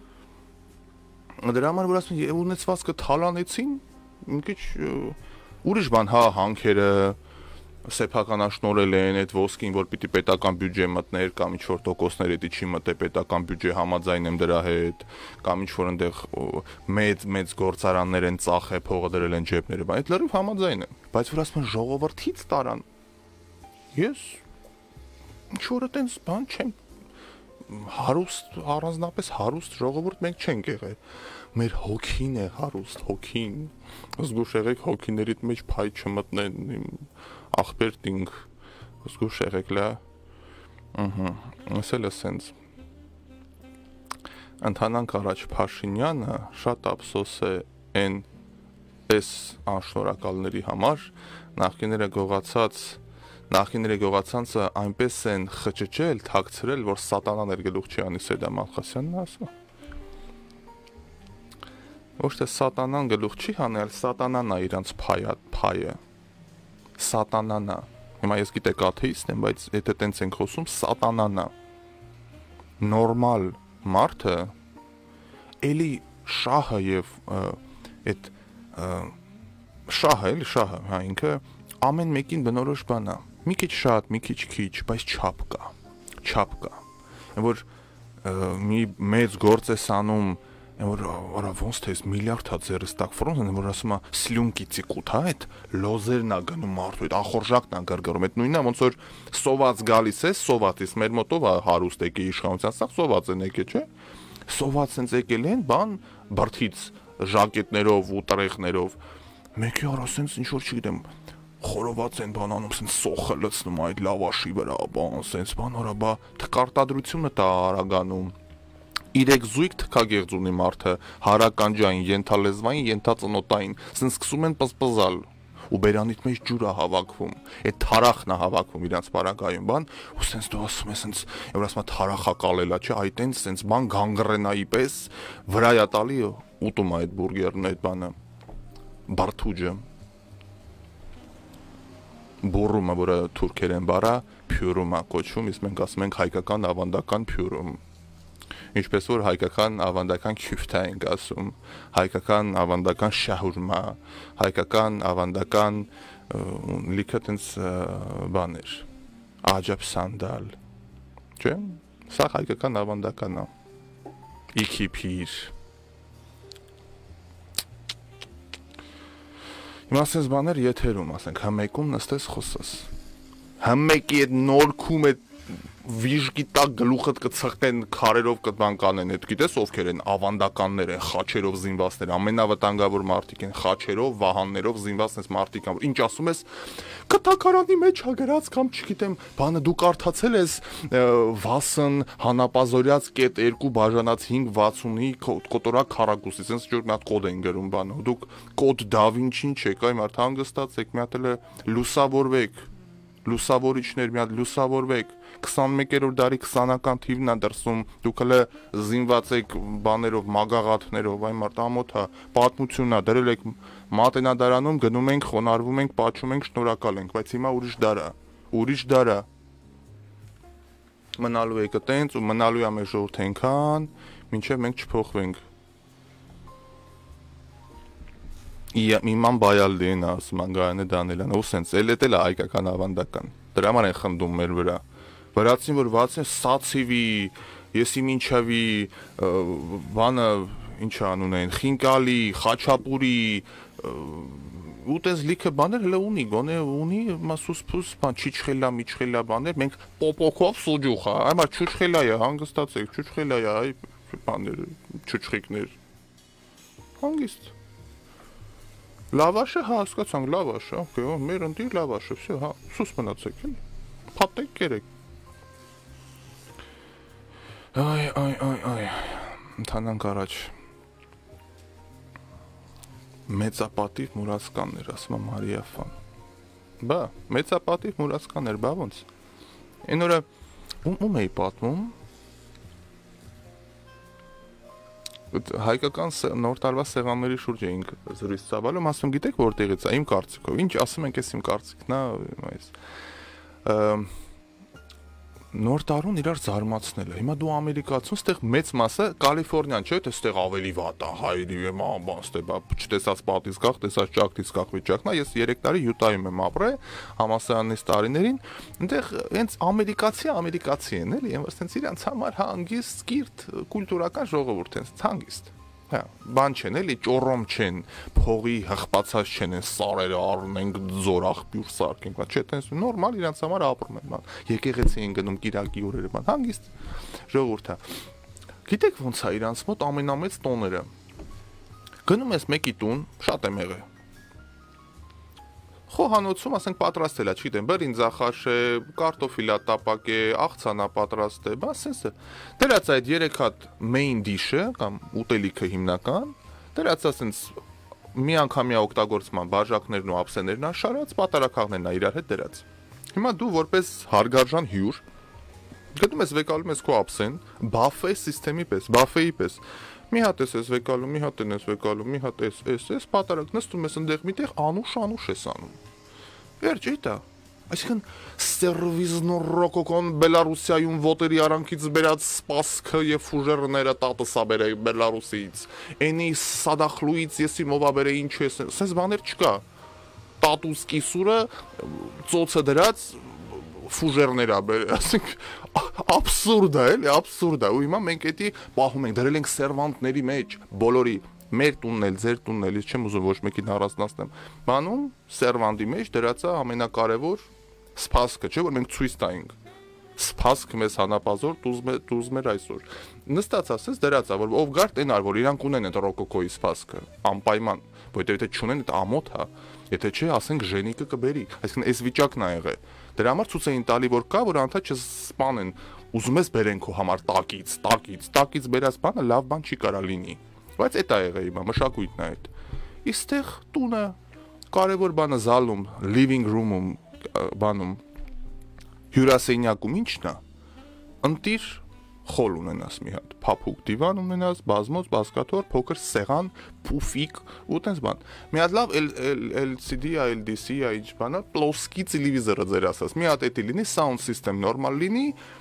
Speaker 1: դրա համար որ ասում ունեցվածքը թալանեցին մի քիչ ուրիշ բան հա հանքերը սեփականաշնորել են այդ ոսկին, որ պիտի պետական բյուջե մտներ կամ ինչ-որ տոկոսներ էդի չի մտե պետական բյուջե համաձայն եմ դրա հետ կամ ինչ-որ այնտեղ մեծ-մեծ գործարաններ են ծախե փողը դրել են ջեբները, բայց այդ լրիվ համաձայն եմ, բայց որ ասում են ժողովրդից տարան ես ինչ-որ այդպես բան չեմ հարուստ առանձնապես հարուստ ժողովուրդ մենք չենք եղել մեր հոգին է հարուստ հոգին զգուշ եղեք հոգիներիդ մեջ փայ չմտնեն ախպեր դինք զգուշ եղեք լա ըհը ասել է սենց ընդհանանք առաջ Փաշինյանը շատ ափսոս է այն պես անշնորհակալների համար նախկիները գողացած Նախինները գողացանցը այնպես են խճճել, թաքցրել, որ սատանան էր գլուխ չի անի Սեդամ Ալխասյանն ասում։ Ոչ թե սատանան գլուխ չի հանել, սատանան է իրանց փայը, փայը։ Սատանան է։ Հիմա ես գիտեք աթեիստ եմ, բայց եթե տենց ենք խոսում, սատանան է։ Նորմալ մարդը էլի շահը եւ այդ շահը, էլի շահը, հա ինքը ամեն մեկին բնորոշ բան է։ Մի քիչ շատ, մի քիչ քիչ, բայց չափ կա, չափ կա։ Որ մի մեծ գործ ես անում, որ արա ոնց թե էս միլիարդ հա ձեռս տակ ֆրոնտ, որ ասում է սլյունկի ցիկուտ, հա, այդ լոզերն ա գնում մարդու, այդ անխորժակն ա գրգռում, այդ նույնն է ոնց որ սոված գալիս է, սովածից մեր մոտով է հարուստ եկե իշխանության, սա սոված են եկե, չէ։ Սոված sense եկել են, բան բրթից ժակետներով ու տրեխներով։ Մեկի արա sense ինչ որ չգիտեմ խորոված են բանանում, sense սոխը լցնում այդ լավաշի վրա, բան, sense բան արա, բա թկարտադրությունը տա արագանում։ Իրեք զույգ թքագեղձ ունի մարդը, հարականջային, ենթալեզվային, ենթածնոտային, sense սկսում են պզպզալ ու բերանիտ մեջ ջուր է հավաքվում, այդ թարախն է հավաքվում իրանց բարակայում, բան, ու sense դու ասում ես sense, որ ասում է թարախա կալելա, չէ, այդ են sense բան գանգրենայի պես վրայա տալի ուտում է այդ բուրգերն այդ բանը, բարթուջը Բուրումը, որը թուրքերեն բարա, փյուրում է կոչվում, իսկ մենք ասում ենք հայկական ավանդական փյուրում։ Ինչպես որ հայկական ավանդական քյուֆթա ենք ասում, հայկական ավանդական շահուրմա, հայկական ավանդական լիքը տենց բաներ, աջապ սանդալ, չէ՞, սա հայկական ավանդական է, իքիփիր, հիմա ասես բաներ եթերում, ասենք, հմեկում նստես խոսես, հմեկի այդ նորքում այդ վիժկի տակ գլուխդ կցխտեն քարերով կտան կանեն, այդ գիտես ովքեր են ավանդականներ են, խաչերով զինվածներ, ամենավտանգավոր մարդիկ են, խաչերով, վահաններով զինված են մարդիկ, ինչ ասում ես, կտակարանի մեջ ա գրած կամ չգիտեմ, բանը դու կարդացել ես Վասն Հանապազորյաց կետ երկու բաժանած հինգ վաթսունի կոտորակ քառակուսի, sense ջուր մի հատ կոդ են գրում բանը, դուք կոդ դա Վինչին չեք, այ մարդ հանգստացեք, մի հատ էլ լուսավորվեք, լուսավորիչներ, մի հատ լուսավորվեք, քսանմեկերորդ դարի քսանական թիվն է դրսում, դուք հələ զինված եք բաներով, մագաղաթներով, այ մարդ ամոթ է, պատմությունն է, դրել եք մատենադարանում, գնում ենք, խոնարհվում ենք, պատժում ենք, շնորհակալ ենք, բայց հիմա ուրիշ դար է, ուրիշ դար է, մնալու եք տենց ու մնալու է մեր ժողովուրդը այնքան, մինչև մենք չփոխվենք։ Իման բայալդի են ասում, անգայանը դանելան, ու սենց, էլ էտ էլ է հայկական ավանդական, դրա համար են խնդում մեր վրա, վրացին, որ վացին սացիվի, եսի մինչավի, բանը, ինչ անուն են, խինկալի, խաչապուրի, ու տենց լիքը բաներ հլը ունի, գոնե ունի, սուսպուս, բան, չիչխելա, միչխելա բաներ, մենք պոպոքով սուջուխ, այմար չուչխելա է, հանգստացեք, չուչխելա է, այ բաներ, չուչխիկներ, հանգիստ Լավաշը, հա, հասկացանք, լավաշը, օքեյ, մեր ընտիր լավաշը, վсё, հա, սուս մնացեք, էլ, փատեք կերեք։ Այ, այ, այ, այ, ընթանանք առաջ։ Մեծապատիվ մուրացկաններ, ասում է Մարիա Ֆան։ Բա, մեծապատիվ մուրացկաններ, բա ոնց։ Այն օրը ում էի պատմում։ Հայկական նոր տարվա սեղանների շուրջ էինք զրույց ծավալում, ասում գիտեք որտեղից է, իմ կարծիքով, ինչ ասում ենք ես իմ կարծիքն է, նոր տարուն իրար զարմացնել է, հիմա դու ամերիկացուն, ստեղ մեծ մասը Կալիֆորնիան չէ, թե ստեղ ավելի վատ է, հայրի եմ, բան, ստեղ չտեսած պատից կախ, տեսած ճակտից կախ վիճակն է, ես երեք տարի Յուտայում եմ ապրել, համալսարանից տարիներին, այնտեղ հենց ամերիկացի ամերիկացի են, էլի, այնպես իրանց համար հանգիստ, կիրթ, կուլտուրական ժողովուրդ են, հանգիստ։ Հա, բան չեն, էլի, ճոռոմ չեն, փողի հղպացած չեն, են սարերը առնենք, ձորախբյուր սարքենք, չէ, տենց նորմալ իրանց համար ապրում են, բան, եկեղեցի են գնում կիրակի օրերը, բան, հանգիստ ժողովուրդ է։ Գիտեք ոնց է իրանց մոտ ամենամեծ տոները։ Գնում ես մեկի տուն, շատ եմ եղել։ Խոհանոցում, ասենք, պատրաստել է, չգիտեմ, բրինձախաշ է, կարտոֆիլա տապակ է, աղցանա պատրաստ է, բա սենց է։ Դրած այդ երեք հատ main dish-ը, կամ ուտելիքը հիմնական, դրած ասենց մի անգամյա օգտագործման բաժակներն ու ափսեներն աշարած, պատարակաղներն է իրար հետ դրած։ Հիմա դու որպես հարգարժան հյուր գնում ես վեկալում ես քո ափսեն, բաֆե սիստեմի պես, բաֆեի պես։ Մի հատ ես ես վեկալում, մի հատ ես վեկալում, մի հատ ես ես ես պատարակ նստում ես ընդեղ միտեղ անուշ անուշ ես անում։ Վերջ էտա։ Այսինքն սերվիզնո ռոկոկոն Բելարուսիայում ոտերի արանքից բերած սպասքը եւ ֆուժերները տատսա բերե Բելարուսից։ Էնի սադախլուից եսի մովա բերե ինչ ես։ Սենց բաներ չկա։ Տատուս կիսուրը ծոցը դրած ֆուժերներ աբեր, ասենք աբսուրդ է, էլի, աբսուրդ է, ու հիմա մենք էդի պահում ենք, դրել ենք սերվանտների մեջ, բոլորի, մեր տունն էլ, ձեր տունն էլ, չեմ ուզում ոչ մեկին առանձնացնեմ, բանում սերվանտի մեջ դրած է ամենակարևոր սպասքը, չէ՞ որ մենք ցույց տայինք, սպասք մեզ հանապազոր տուզ մեր այսօր, նստած ասես դրած է, որ ով գար տենար, որ իրանք ունեն այդ ռոկոկոյի սպասքը, անպայման, որտեղ եթե չունեն այդ ամոթ է, եթե չէ, ասենք ժենիկը կբերի, այսինքն այս վիճակն է եղել։ Դրա համար ցույց էին տալի, որ կա, որ անդա չսպանեն, ուզում ես բերեն քո համար տակից, տակից, տակից բերած բանը լավ բան չի կարա լինի։ Բայց էդ է եղել հիմա, մշակույթն է այդ։ Իստեղ տունը կարևոր բանը զալում, living room-ում, բանում, հյուրասենյակում ինչն է։ Ընտիր խոլ ունենաս մի հատ, փափուկ դիվան ունենաս, բազմոց, բազկաթոռ, փոքր սեղան, փուֆիկ ու տենց բան։ Մի հատ լավ L C D, L D C, ինչ բանա, պլոսկի տելևիզորը ձեր ասած։ Մի հատ էդի լինի, sound system նորմալ լինի,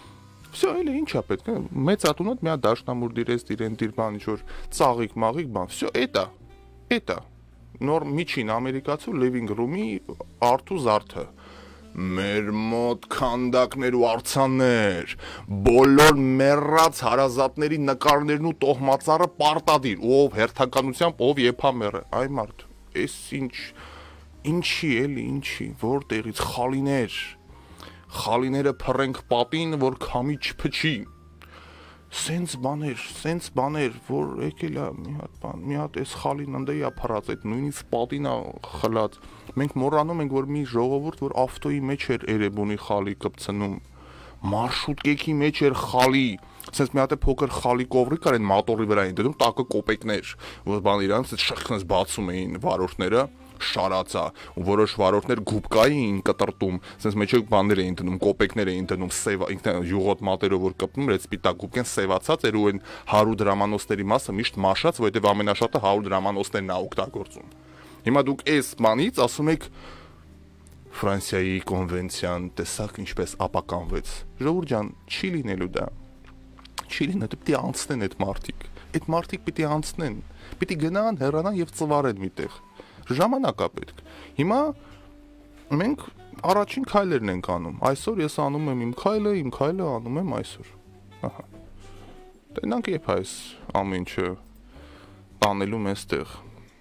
Speaker 1: Всё, էլի ինչա պետք է։ Մեծ ատունոտ մի հատ դաշնամուր դիրես, դիրեն դիր բան ինչ որ ծաղիկ, մաղիկ բան։ Всё, էտա։ Էտա։ Նոր միջին ամերիկացու living room-ի արթու զարդը։ Մեր մոտ քանդակներ ու արձաններ, բոլոր մեռած հարազատների նկարներն ու տոհմածառը պարտադիր, ով հերթականությամբ, ով եփամերը։ Այ մարդ, էս ինչ, ինչի էլի, ինչի, որտեղից խալիներ, խալիները փռենք պատին, որ քամի չփչի։ Սենց բաներ, սենց բաներ, որ եկել է մի հատ բան, մի հատ էս խալին ընդ է փռած, այդ նույնիսկ պատին է խլած։ Մենք մոռանում ենք, որ մի ժողովուրդ, որ ավտոյի մեջ էր Էրեբունի խալի կպցնում, մարշրուտկեքի մեջ էր խալի, սենց մի հատ է փոքր խալի կովրիկ կար, այն մատորի վրա էին դնում, տակը կոպեկներ, որ բան իրանց շխնես բացում էին վարորդները, շարածա, ու որոշ վարորդներ գուբկայի էին կտրտում, սենց մեջը բաներ էին դնում, կոպեկներ էին դնում, սև, ինքն յուղոտ մատերով որ կպնում, այդ սպիտակ գուբկեն սևացած էր ու այն հարյուր դրամանոցների մասը միշտ մաշած, որովհետև ամենաշատը հարյուր դրամանոցներն է օգտագործում։ Հիմա դուք այս բանից ասում եք Ֆրանսիայի կոնվենցիան տեսակ ինչպես ապականվեց։ Ժողովուրդ ջան, չի լինելու դա։ Չի լինելու, պիտի անցնեն այդ մարդիկ։ Այդ մարդիկ պիտի անցնեն։ Պիտի գնան, հեռանան եւ ծվարեն միտեղ։ Ժամանակ է պետք։ Հիմա մենք առաջին քայլերն ենք անում։ Այսօր ես անում եմ իմ քայլը, իմ քայլը անում եմ այսօր։ Ահա։ Տենանք եփ այս ամեն ինչը տանելու մեստեղ։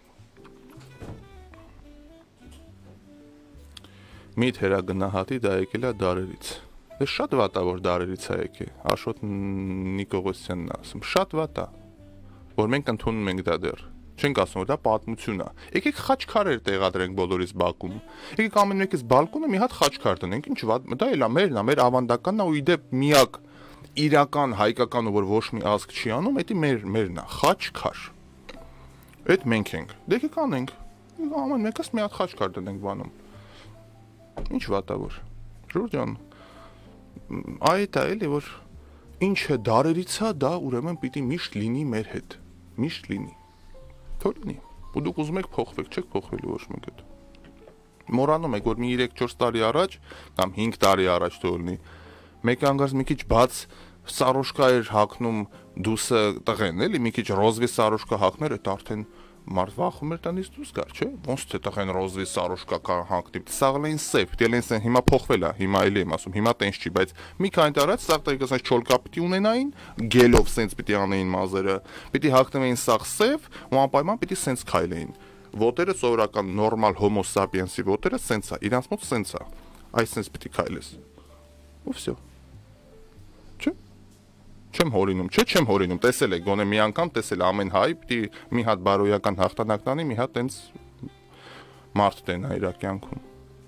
Speaker 1: Միտ հերագնահատի դա եկել է դարերից։ Դե շատ վատ է որ դարերից է եկել։ Աշոտ Նիկողոսյանն ասում, շատ վատ է, որ մենք ընդունում ենք դա դեռ։ Չենք ասում, որ դա պատմություն է։ Եկեք խաչքարեր տեղադրենք բոլորիս բակում։ Եկեք ամեն մեկից բալկոնը մի հատ խաչքար տնենք, ինչ վատ, դա էլ է մերն է, մեր ավանդականն է ու իդեպ միակ իրական հայկականը, որ ոչ մի ազգ չի անում, դա մեր մերն է, խաչքար։ Այդ մենք ենք։ Դե եկեք անենք։ Ամեն մեկս մի հատ խաչքար տնենք բանում։ Ինչ վատ է որ։ Ժողովուրդ ջան, այդ է էլի որ ինչը դարերից է, դա ուրեմն պիտի միշտ լինի մեր հետ, միշտ լինի։ Թող լինի։ Ու դուք ուզում եք փոխվեք, չեք փոխվելու ոչ մեկ հետ։ Մոռանում եք, որ մի երեք-չորս տարի առաջ կամ հինգ տարի առաջ թող լինի, մեկը անգամ մի քիչ բաց սարոշկա էր հագնում դուսը տղեն, էլի մի քիչ ռոզվի սարոշկա հագներ, այդ արդեն մարդ վախում էր տնից դուրս գար, չէ՞։ Ոնց թե տղեն ռոզվի սարոշկա կար հագնի, սաղլեն սև, դելեն հիմա փոխվել է, հիմա էլի եմ ասում, հիմա տենց չի, բայց մի քանի տարի առաջ սաղ տղեկը սենց չոլկա պիտի ունենային, գելով սենց պիտի անեին մազերը, պիտի հագնվեին սաղ սև, ու անպայման պիտի սենց քայլեին։ Ոտերը սովորական նորմալ հոմո սապիենսի ոտերը սենց է, իրանց մոտ սենց է, այս սենց պիտի քայլես։ Ու վсё։ Չէ՞։ Չեմ հորինում, չէ, չեմ հորինում, տեսել եք, գոնե մի անգամ տեսել ամեն հայ պիտի մի հատ բարոյական հաղթանակ տանի, մի հատ տենց մարդ տենա իր կյանքում։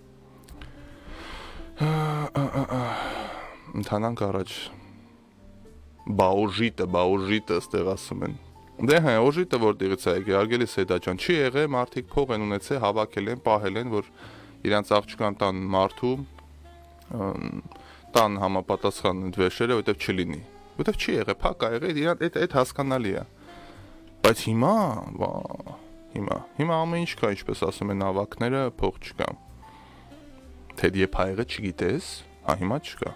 Speaker 1: Ընթանանք առաջ։ Բաուժիտը, բաուժիտը ստեղ ասում են։ Դե հա, օժիտը որտեղից է եկել, արգելի Սեդա ջան, չի եղել, մարդիկ փող են ունեցել, հավաքել են, պահել են, որ իրանց աղջկան տան մարդու տան համապատասխան դվեշերը, որտեղ չլինի։ Որտեղ չի եղել, փակ ա եղել, իրան այդ այդ հասկանալի է։ Բայց հիմա, վա, հիմա, հիմա ամեն ինչ կա, ինչպես ասում են ավակները, փող չկա։ Թե երբ ա եղել չգիտես, հա հիմա չկա։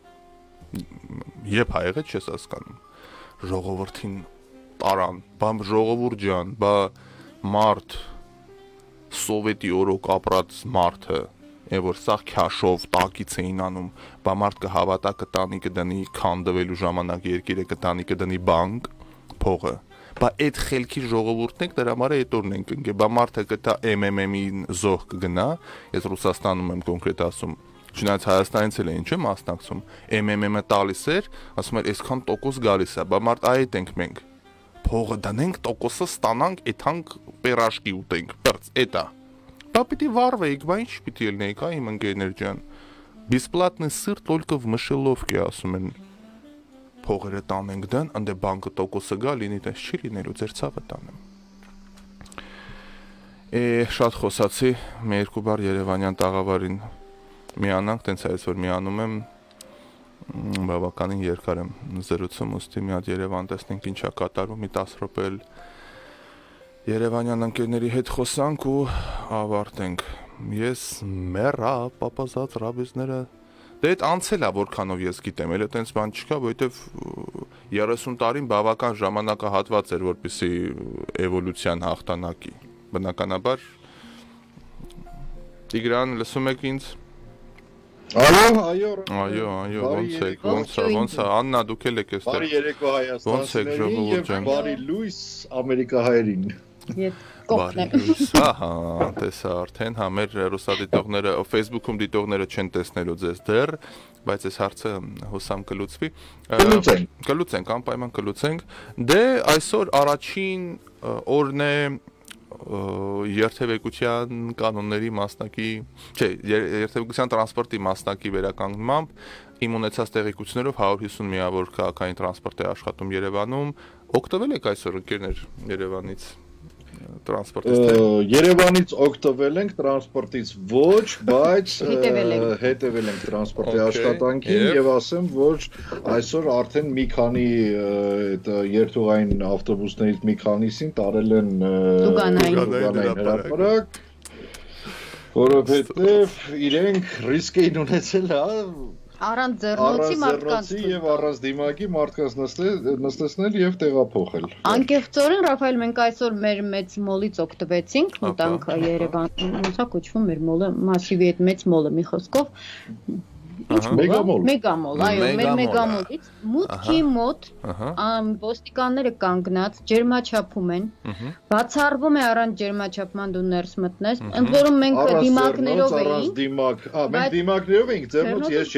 Speaker 1: Երբ ա եղել չես հասկանում։ Ժողովրդին տարան, բա ժողովուրդ ջան, բա մարդ սովետի օրոք ապրած մարդը Է որ սաղ քաշով տակից էին անում, բա մարդ կհավատա կտանի կդնի քանդվելու ժամանակ երկիրը կտանի կդնի բանկ փողը, բա այդ խելքի ժողովուրդն եք դրա համար այդ օրն ենք ընկե, բա մարդը կտա M M M-ին զոհ կգնա, ես Ռուսաստանում եմ կոնկրետ ասում, չնայած Հայաստանից էլ էին չէ մասնակցում, M M M-ը տալիս էր, ասում էր այսքան տոկոս գալիս է, բա մարդ այդ ենք մենք, փողը դնենք, տոկոսը ստանանք, էթանք պերաշկի ուտենք, պրծ, էտա Ба піти варваїк, ба ինչ պիտի ելնեիք, այ իմ ընկերներ ջան։ Бесплатный сыр только в мышеловке, ասում են։ Փողերը տանենք դան, անդե բանկը տոկոսը գա, լինի տես չի լինելու, ձեր ցավը տանեմ։ Է շատ խոսացի, մի երկու բար Երևանյան տաղավարին միանանք, տենց այս որ միանում եմ, բավականին երկար եմ զրուցում, ուստի մի հատ Երևան տեսնենք ինչա կատարվում, մի տասը րոպե էլ Երևանյան ընկերների հետ խոսանք ու ավարտենք։ Ես մեռա, պապազած ռաբիզները Դե այդ անցել է որքանով ես գիտեմ, էլ այտենց բան չկա, որովհետև երեսուն տարին բավական ժամանակահատված էր, որպեսզի էվոլյուցիան հաղթանակի։ Բնականաբար Տիգրան, լսում եք ինձ։
Speaker 2: Այո, այո,
Speaker 1: այո, այո, ոնց եք, ոնց է, ոնց է, Աննա, դուք եք այստեղ։
Speaker 2: Բարի երեկո Հայաստանցիներին եւ բարի լույս ամերիկահայերին։
Speaker 1: Բարի լույս, ահա, տեսա արդեն, հա, մեր ռուսադիտողները, Facebook-ում դիտողները չեն տեսնելու ձեզ դեռ, բայց այս հարցը հուսամ կլուծվի։
Speaker 2: Կլուծենք,
Speaker 1: կլուծենք, անպայման կլուծենք։ Դե այսօր առաջին օրն է երթևեկության կանոնների մասնակի, չէ, երթևեկության տրանսպորտի մասնակի վերականգնմամբ իմ ունեցած տեղեկություններով հարյուր հիսուն միավոր քաղաքային տրանսպորտ է աշխատում Երևանում, օգտվել եք այսօր ընկերներ Երևանից տրանսպորտից։
Speaker 2: Երևանից օգտվել ենք, տրանսպորտից ոչ, բայց հետևել ենք տրանսպորտի աշխատանքին եւ ասեմ, որ այսօր արդեն մի քանի երթուղային ավտոբուսներից մի քանիսին տարել են Լուգանային հրապարակ, որովհետեւ իրենք ռիսկ էին ունեցել, հա,
Speaker 3: Առանց ձեռնոցի մարդկանց
Speaker 2: եւ առանց դիմակի մարդկանց նստեցնել եւ տեղափոխել։
Speaker 3: Անկեղծորեն Ռաֆայել, մենք այսօր մեր մեծ մոլից օգտվեցինք, մտանք Երևան, ոնց է կոչվում մեր մոլը, Մասիվի այդ մեծ մոլը մի խոսքով։
Speaker 2: Մեգամոլ։
Speaker 3: Մեգամոլ, այո, մեր մեգամոլից մուտքի մոտ ոստիկանները կանգնած ջերմաչափում են, բացառվում է առանց ջերմաչափման դու ներս մտնես, ընդ որում մենք դիմակներով էինք,
Speaker 2: դիմակ, հա, մենք դիմակներով էինք, ձեռնոց ես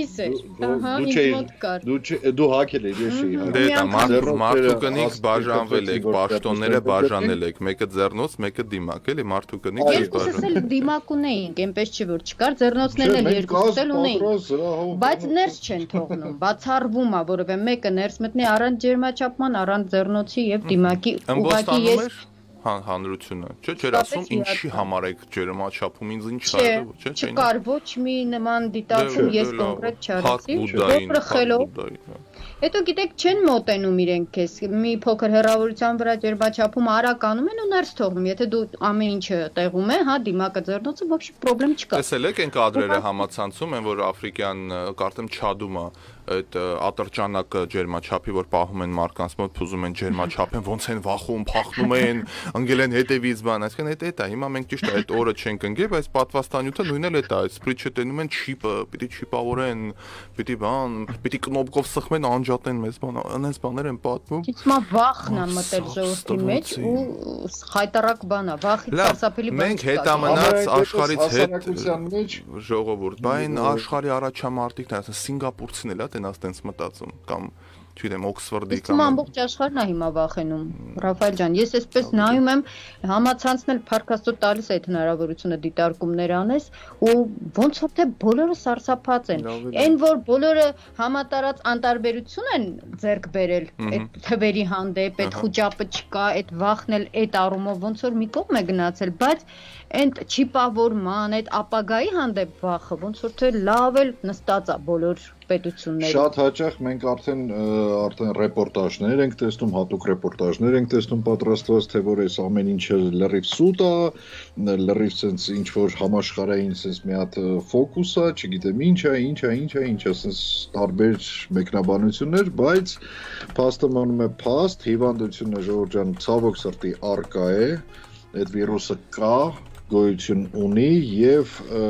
Speaker 2: չէի դրել։ Դու հակել ես, ես չէի հակել։
Speaker 1: Դե դա մարդու կնիկ բաժանվել եք, պաշտոնները բաժանել եք, մեկը ձեռնոց, մեկը դիմակ, էլի մարդու կնիկ
Speaker 3: երկուսս էլ դիմակ ունեինք, այնպես չի որ չկար, ձեռնոցներն էլ երկուսս էլ ունեինք։ Բայց ներս չեն թողնում, բացառվում է, որովհետեւ մեկը ներս մտնի առանց ջերմաչափման, առանց ձեռնոցի եւ դիմակի ուղղակի ես
Speaker 1: հանրությունը, չէ՞, չէր ասում ինչի համար եք ջերմաչափում, ինձ ինչ արել, չէ՞, չէ։
Speaker 3: Չկար ոչ մի նման դիտարկում, ես կոնկրետ չարեցի, փոխրխելով։ Հետո գիտեք չեն մոտենում իրենք քեզ, մի փոքր հեռավորության վրա ջերմաչափում արականում են ու ներս թողնում, եթե դու ամեն ինչը տեղում է, հա, դիմակը ձեռնոցը ոչինչ խնդրեմ չկա։
Speaker 1: Տեսել եք այն կադրերը համացանցում են, որ աֆրիկյան կարծեմ Չադում է այդ ատրճանակը ջերմաչափի, որ պահում են մարդկանց մոտ, փուզում են ջերմաչափեն, ոնց են վախում, փախնում են, ընկել են հետևից բան, այսինքն այդ էդ է, հիմա մենք ճիշտ է այդ օրը չենք ընկել, բայց պատվաստանյութը նույնն էլ է դա, այդ սպրիչը տենում են չիպը, պիտի չիպավորեն, պիտի բան, պիտի կնոպկով սխմեն, անջատեն մեզ բան, այնպես բաներ են պատմում։
Speaker 3: Իսկ մա վախն է մտել ժողովրդի մեջ ու խայտարակ բան է, վախից սարսափելի բան։
Speaker 1: Մենք հետամնաց աշխարհից հետ ժողովուրդ, բայն աշխարհի առաջամարտիկն է, Սինգապուրցին էլ է տենաս տենց մտածում կամ չգիտեմ Օքսֆորդի կամ
Speaker 3: Իսկ ամբողջ աշխարհն է հիմա վախենում Ռաֆայել ջան ես այսպես նայում եմ համացանցնել փառքաստու տալիս այդ հնարավորությունը դիտարկումներ անես ու ոնց որ թե բոլորը սարսափած են այն որ բոլորը համատարած անտարբերություն են ձեռք բերել այդ թվերի հանդեպ այդ խոճապը չկա այդ վախն էլ այդ առումով ոնց որ մի կողմ է գնացել բայց Այդ չիպավորման, այդ ապագայի հանդեպ վախը, ոնց որ թե լավ էլ նստած է բոլոր պետությունները։
Speaker 2: Շատ հաճախ մենք արդեն արդեն ռեպորտաժներ ենք տեսնում, հատուկ ռեպորտաժներ ենք տեսնում պատրաստված, թե որ այս ամեն ինչը լրիվ սուտ է, լրիվ sense ինչ որ համաշխարհային sense մի հատ ֆոկուս է, չգիտեմ ինչ է, ինչ է, ինչ է, ինչ է, sense տարբեր մեկնաբանություններ, բայց փաստը մնում է փաստ, հիվանդությունը ժողովուրդ ջան ցավոք սրտի արկա է, այդ վիրուսը կա գոյություն ունի եւ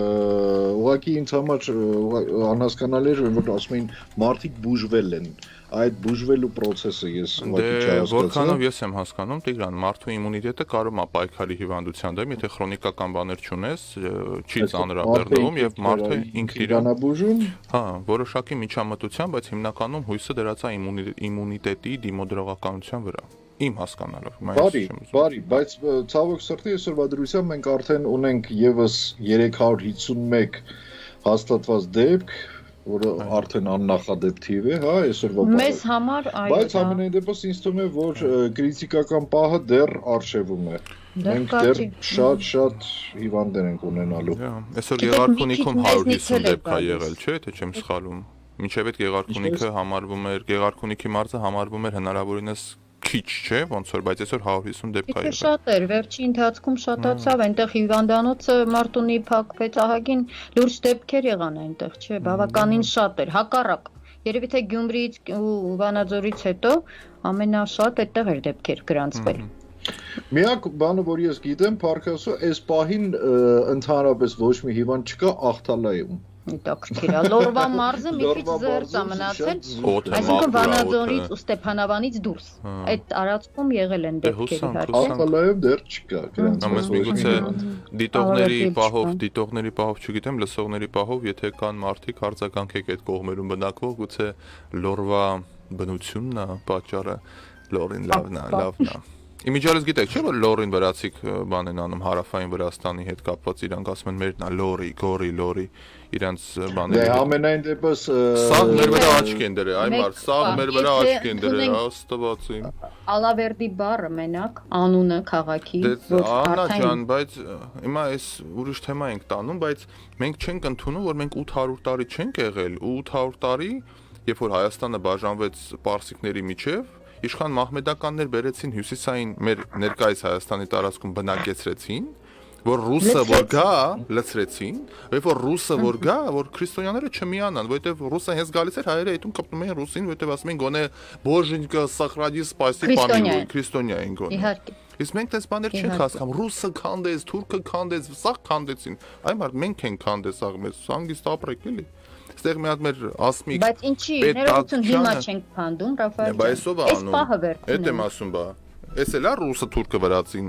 Speaker 2: ուղղակի ինձ համար անհասկանալի է որ ասում են մարդիկ բուժվել են այդ բուժվելու process-ը ես ուղղակի չհասկացա
Speaker 1: որքանով ես եմ հասկանում Տիգրան մարդու իմունիտետը կարող է պայքարի հիվանդության դեմ եթե քրոնիկական բաներ չունես չի ծանրաբեռնվում եւ մարդը ինքն իրան
Speaker 2: բուժում
Speaker 1: հա որոշակի միջամտության բայց հիմնականում հույսը դրած է իմունիտետի դիմոդրողականության վրա Իմ հասկանալով,
Speaker 2: Բարի, բարի, բայց ցավոք սրտի այսօրվա դրությամբ մենք արդեն ունենք եւս երեք հարյուր հիսունմեկ հաստատված դեպք, որը արդեն աննախադեպ թիվ է, հա, այսօրվա
Speaker 3: Մեզ համար այո։
Speaker 2: Բայց ամենայն դեպս ինձ թվում է, որ կրիտիկական պահը դեռ արժևում է։ Մենք դեռ շատ-շատ հիվանդներ ենք ունենալու։
Speaker 1: Այսօր Գեղարքունիքում հարյուր հիսուն դեպք է եղել, չէ՞, թե չեմ սխալվում։ Մինչև այդ Գեղարքունիքը համարվում էր, Գեղարքունիքի մարզը համարվում էր հնարավորինս քիչ չէ, ոնց որ, բայց այսօր հարյուր հիսուն դեպք կա եղել։
Speaker 3: Շատ էր, վերջի ընթացքում շատացավ, այնտեղ հիվանդանոցը Մարտունի փակվեց, ահագին լուրջ դեպքեր եղան այնտեղ, չէ, բավականին շատ էր, հակառակ։ Երևի թե Գյումրիից ու Վանաձորից հետո ամենաշատ այդտեղ էր դեպքեր գրանցվել։
Speaker 2: Միակ բանը, որ ես գիտեմ, Փարքասո, այս պահին ընդհանրապես ոչ մի հիվանդ չկա Ախտալայում։
Speaker 3: Հետաքրքիր է, Լորվա մարզը մի քիչ զերծ է մնացել, այսինքն Վանաձորից ու Ստեփանավանից դուրս։ Այդ տարածքում եղել են դեպքեր իհարկե։
Speaker 2: Ախտալայում դեռ չկա։
Speaker 1: Ամենից միգուցե դիտողների պահով, դիտողների պահով չգիտեմ, լսողների պահով, եթե կան մարդիկ արձագանքեք այդ կողմերում բնակվող, գուցե Լորվա բնությունն է պատճառը, Լորին լավն է, լավն է։ Իմիջիալից գիտեք, չէ՞ որ Լորին վրացիք բան են անում Հարավային Վրաստանի հետ կապված, իրանք ասում են մերն է Լորի, Գորի, Լորի, իրանք բաները։
Speaker 2: Դե ամենայն դեպս
Speaker 1: սա մեր վրա աչք են դրել, այ մարդ, սա մեր վրա աչք են դրել, աստվածին։
Speaker 3: Ալավերդի բառը մենակ անունը քաղաքի,
Speaker 1: որ Աննա ջան, բայց հիմա այս ուրիշ թեմա ենք տանում, բայց մենք չենք ընդունում, որ մենք ութ հարյուր տարի չենք եղել, ու ութ հարյուր տարի, երբ որ Հայաստանը բաժանվեց պարսիկների միջև, իշխան մահմեդականներ բերեցին հյուսիսային մեր ներկայիս Հայաստանի տարածքում բնակեցրեցին, որ ռուսը որ գա, լցրեցին, երբ որ ռուսը որ գա, որ քրիստոնյաները չմիանան, որովհետև ռուսը հենց գալիս էր հայերը այդում կպնում էին ռուսին, որովհետև ասում են գոնե բոժենька сохрани спаси помилуй, քրիստոնյա են գոնե։
Speaker 3: Իհարկե։
Speaker 1: Իսկ մենք դες բաներ չենք հասկանում, ռուսը քանդեց, թուրքը քանդեց, սա քանդեցին։ Այ մարդ մենք ենք քանդես աղմես, հանգիստ ապրեք էլի։ Ստեղ մի հատ մեր ասմիկ
Speaker 3: բայց ինչի ներողություն հիմա չենք քանդում Ռաֆայել ջան։
Speaker 1: Բայց ով է անում։ Այդ եմ ասում բա։ Էս էլ է ռուսը թուրքը վրացին։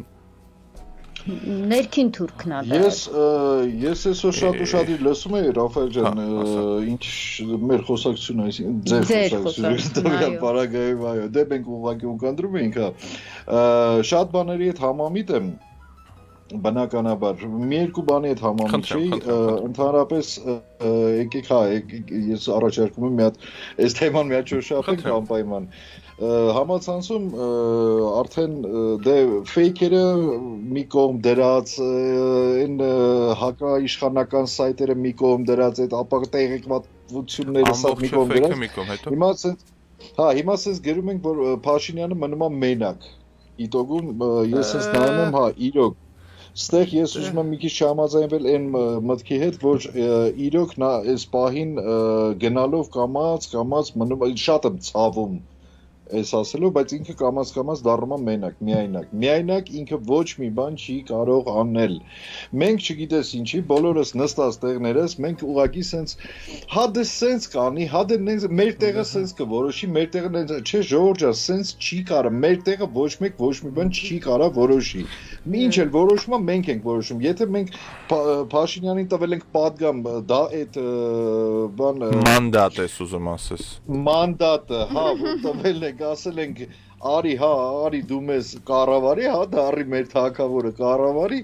Speaker 3: Ներքին թուրքն է դա։
Speaker 2: Ես ես այսօր շատ ուշադիր լսում եի Ռաֆայել ջան, ինչ մեր խոսակցությունը, այսինքն ձեր խոսակցությունը, բարագայում այո, դե մենք ուղղակի ուղղանդրում էինք, հա։ Շատ բաների հետ համամիտ եմ բնականաբար մի երկու բանի հետ համամիտ չի, ընդհանրապես եկեք հա ես առաջարկում եմ մի հատ այս թեման մի հատ շոշափենք անպայման համացանցում արդեն դե ֆեյքերը մի կողմ դրած այն հակաիշխանական սայթերը մի կողմ դրած այդ ապակտեղեկվածությունները սա մի կողմ դրած հիմա ասենց հա հիմա ասենց գրում ենք որ Փաշինյանը մնում է մենակ իտոգում ես ասենց նայում եմ հա իրոք Ստեղ ես ուզում եմ մի քիչ չհամաձայնվել այն մտքի հետ, որ իրոք նա այս պահին գնալով կամած, կամած մնում շատ եմ ցավում այս ասելով, բայց ինքը կամած-կամած դառնում է մենակ, միայնակ։ Միայնակ ինքը ոչ մի բան չի կարող անել։ Մենք չգիտես ինչի, բոլորս նստած տեղներս, մենք ուղղակի սենց հա դե սենց կանի, հա դե մեր տեղը սենց կորոշի, մեր տեղը չէ Ժորժա, սենց չի կարա, մեր տեղը ոչ մեկ ոչ մի բան չի կարա որոշի։ Ինչ էլ որոշումը մենք ենք որոշում։ Եթե մենք Փաշինյանին տվել ենք պատգամ, դա այդ բան
Speaker 1: մանդատ է ուզում ասես։
Speaker 2: Մանդատը, հա, որ տվել ենք ասել ենք արի հա արի դու մեզ կառավարի հա դա արի մեր թակավորը կառավարի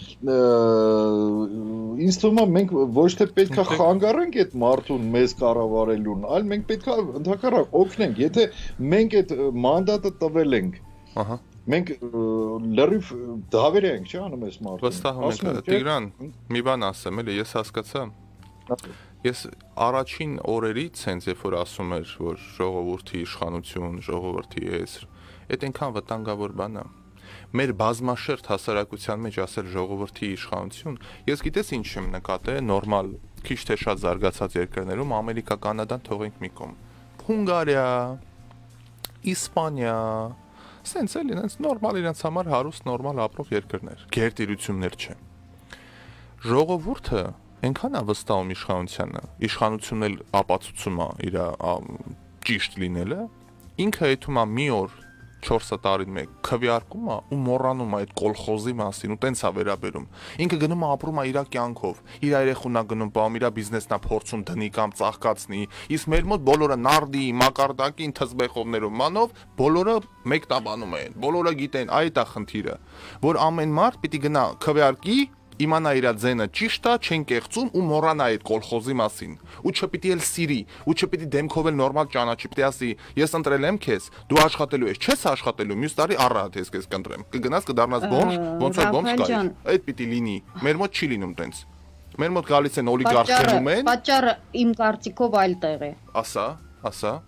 Speaker 2: ինձ թվում է մենք ոչ թե պետքա խանգարենք այդ մարդուն մեզ կառավարելուն այլ մենք պետքա ընդհակառակ օգնենք եթե մենք այդ մանդատը տվել ենք ահա մենք լրիվ դավեր ենք չէ անում այս մարդուն
Speaker 1: վստահում եք Տիգրան մի բան ասեմ էլի ես հասկացա Ես առաջին օրերից հենց երբ որ ասում էր որ ժողովրդի իշխանություն, ժողովրդի էսր, այդ այնքան վտանգավոր բան է։ Մեր բազմաշերտ հասարակության մեջ ասել ժողովրդի իշխանություն, ես գիտես ինչ եմ նկատել, նորմալ, քիչ թե շատ զարգացած երկրներում Ամերիկա, Կանադան թողենք մի կողմ։ Հունգարիա, Իսպանիա, սենց էլի, սենց նորմալ իրենց համար հարուստ նորմալ ապրող երկրներ, գերտիրություններ չէ։ Ժողովուրդը Այնքան է վստահում իշխանությանը, իշխանությունն էլ ապացուցում է իր ճիշտ լինելը, ինքը այդում է մի օր չորս տարին մեկ քվեարկում է ու մոռանում է այդ կոլխոզի մասին ու տենց է վերաբերում։ Ինքը գնում է ապրում է իր կյանքով, իր երեխունա գնում պահում, իր բիզնեսն է փորձում դնի կամ ծաղկացնի, իսկ մեր մոտ բոլորը նարդի, մակարդակին, թզբեխովներով մանով, բոլորը մեկ տաբանում են, բոլորը գիտեն, այդ է խնդիրը, որ ամեն մարդ պիտի գնա քվեարկի իմանա իր ձենը ճիշտ է, չեն կեղծում ու մոռանա այդ կոլխոզի մասին։ Ու չպիտի էլ սիրի, ու չպիտի դեմքով էլ նորմալ ճանաչի, պիտի ասի, ես ընտրել եմ քեզ, դու աշխատելու ես, չես աշխատելու, մյուս տարի առատ ես քեզ կընտրեմ։ Կգնաս կդառնաս բոմժ, ոնց որ բոմժ կա։ Այդ պիտի լինի։ Մեր մոտ չի լինում տենց։ Մեր մոտ գալիս են օլիգարխներում են։
Speaker 3: Պատճառը իմ կարծիքով այլ տեղ է։
Speaker 1: Ասա, ասա։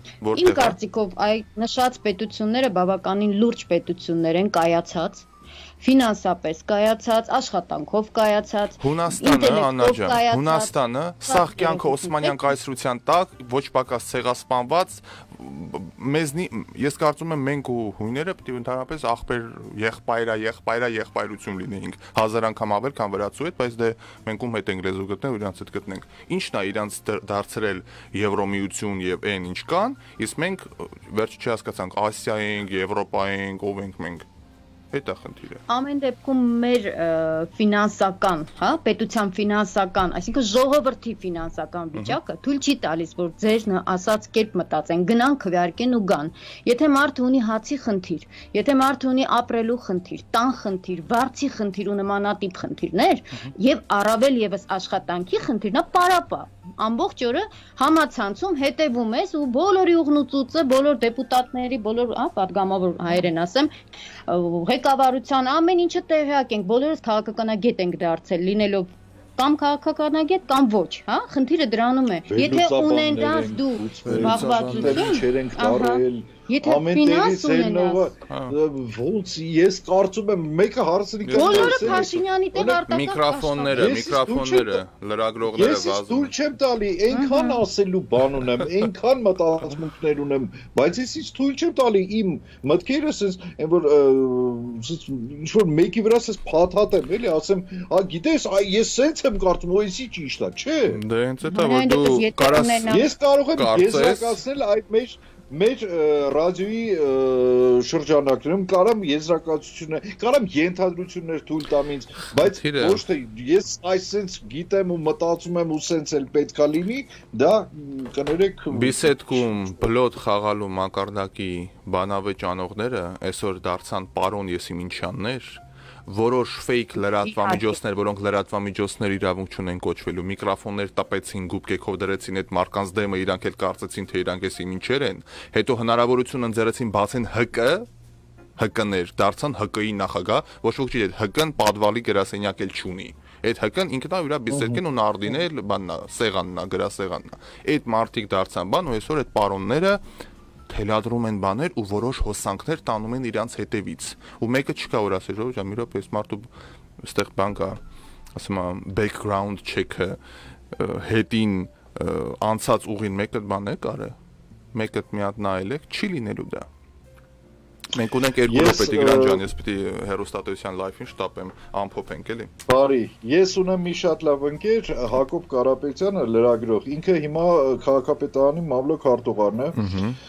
Speaker 3: Իմ կարծիքով այ նշած պետությունները բավականին լուրջ պետություններ են կայացած ֆինանսապես կայացած, աշխատանքով կայացած,
Speaker 1: Հունաստանը, Աննա ջան, Հունաստանը սաղ կյանքը Օսմանյան կայսրության տակ ոչ պակաս ցեղասպանված մեզնի ես կարծում եմ մենք ու հույները պետք է ընդհանրապես ախպեր եղբայրա, եղբայրա, եղբայրություն լինեինք հազար անգամ ավել, քան վրացու հետ, բայց դե մենք ում հետ ենք լեզու գտնել ու իրանց հետ գտնենք։ Ինչն է իրանց դարձրել Եվրոմիություն եւ այն ինչ կան, իսկ մենք վերջը չհասկացանք Ասիա ենք, Եվրոպա ենք, ով ենք մենք։ Այդ է խնդիրը։
Speaker 3: Ամեն դեպքում մեր ֆինանսական, հա, պետության ֆինանսական, այսինքն ժողովրդի ֆինանսական վիճակը թույլ չի տալիս, որ ձեր ասած կերպ մտածեն, գնան քվեարկեն ու գան։ Եթե մարդը ունի հացի խնդիր, եթե մարդը ունի ապրելու խնդիր, տան խնդիր, վարձի խնդիր ու նմանատիպ խնդիրներ, եւ առավել եւս աշխատանքի խնդիր, նա պարապա։ Ամբողջ օրը համացանցում հետևում ես ու բոլորի ուղնուծուցը, բոլոր դեպուտատների, բոլոր, հա, падգամավոր հայերեն ասեմ, ղեկավարության ամեն ինչը տեղյակ ենք, բոլորս քաղաքականագետ ենք դարձել, լինելով կամ քաղաքականագետ կամ ոչ, հա, խնդիրը դրանում է։ Եթե ունենաս դու զբաղվածություն, եթե ֆինանս ունենաս,
Speaker 2: ոնց ես կարծում եմ մեկը հարցրի
Speaker 3: բոլորը Փաշինյանի տեղ արտակարգ
Speaker 1: միկրոֆոնները, միկրոֆոնները, լրագրողները
Speaker 2: վազում։ Ես դուր չեմ տալի, այնքան ասելու բան ունեմ, այնքան մտածմունքներ ունեմ, բայց ես ինչ թույլ չեմ տալի իմ մտքերը sense այն որ ինչ որ մեկի վրա sense փաթաթեմ, էլի, ասեմ, «Ա գիտես, ես sense եմ կարծում, ու էսի ճիշտ է, չէ»։
Speaker 1: Դե հենց էտա որ դու կարաս
Speaker 2: ես կարող եմ եզրակացնել այդ մեջ մեր ռադիոյի շրջանակներում կարամ եզրակացություններ, կարամ ենթադրություններ թույլ տամ ինձ, բայց ոչ թե ես այսպես գիտեմ ու մտածում եմ ու սենց էլ պետքա լինի, դա կներեք
Speaker 1: Բիսեդկում բլոտ խաղալու մակարդակի բանավեճ անողները այսօր դարձան պարոն Եսիմինչյաններ որոշ fake լրատվամիջոցներ, որոնք լրատվամիջոցներ իրավունք չունեն կոչվելու, միկրոֆոններ տպեցին, գուբկեքով դրեցին այդ մարկանց դեմը, իրանք էլ կարծեցին, թե իրանք էսի ինչեր են, հետո հնարավորություն ընձեռեցին բացեն ՀԿ, ՀԿ-ներ, դարձան ՀԿ-ի նախագահ, ոչ ոք չի դե ՀԿ-ն падվալի գրասենյակ էլ չունի։ Այդ ՀԿ-ն ինքնա իր բիսեդկեն ու նարդին էլ բանն է, սեղանն է, գրասեղանն է։ Այդ մարտիկ դարձան բան ու այսօր այդ պարոնները թելադրում են բաներ ու որոշ հոսանքներ տանում են իրանց հետևից ու մեկը չկա որ ասի ժողովուրդ ջան մի րոպե այս մարդու այստեղ բան կա ասում եմ background check-ը հետին անցած ուղին մեկը բան է կարը մեկը մի հատ նայել եք չի լինելու դա մենք ունենք երկու րոպե Տիգրան ջան ես պիտի հերոստատոսյան լայֆին շտապեմ ամփոփենք էլի
Speaker 2: Բարի ես ունեմ մի շատ լավ ընկեր Հակոբ Կարապետյանը լրագրող ինքը հիմա քաղաքապետարանի մամլոք արտուղարն է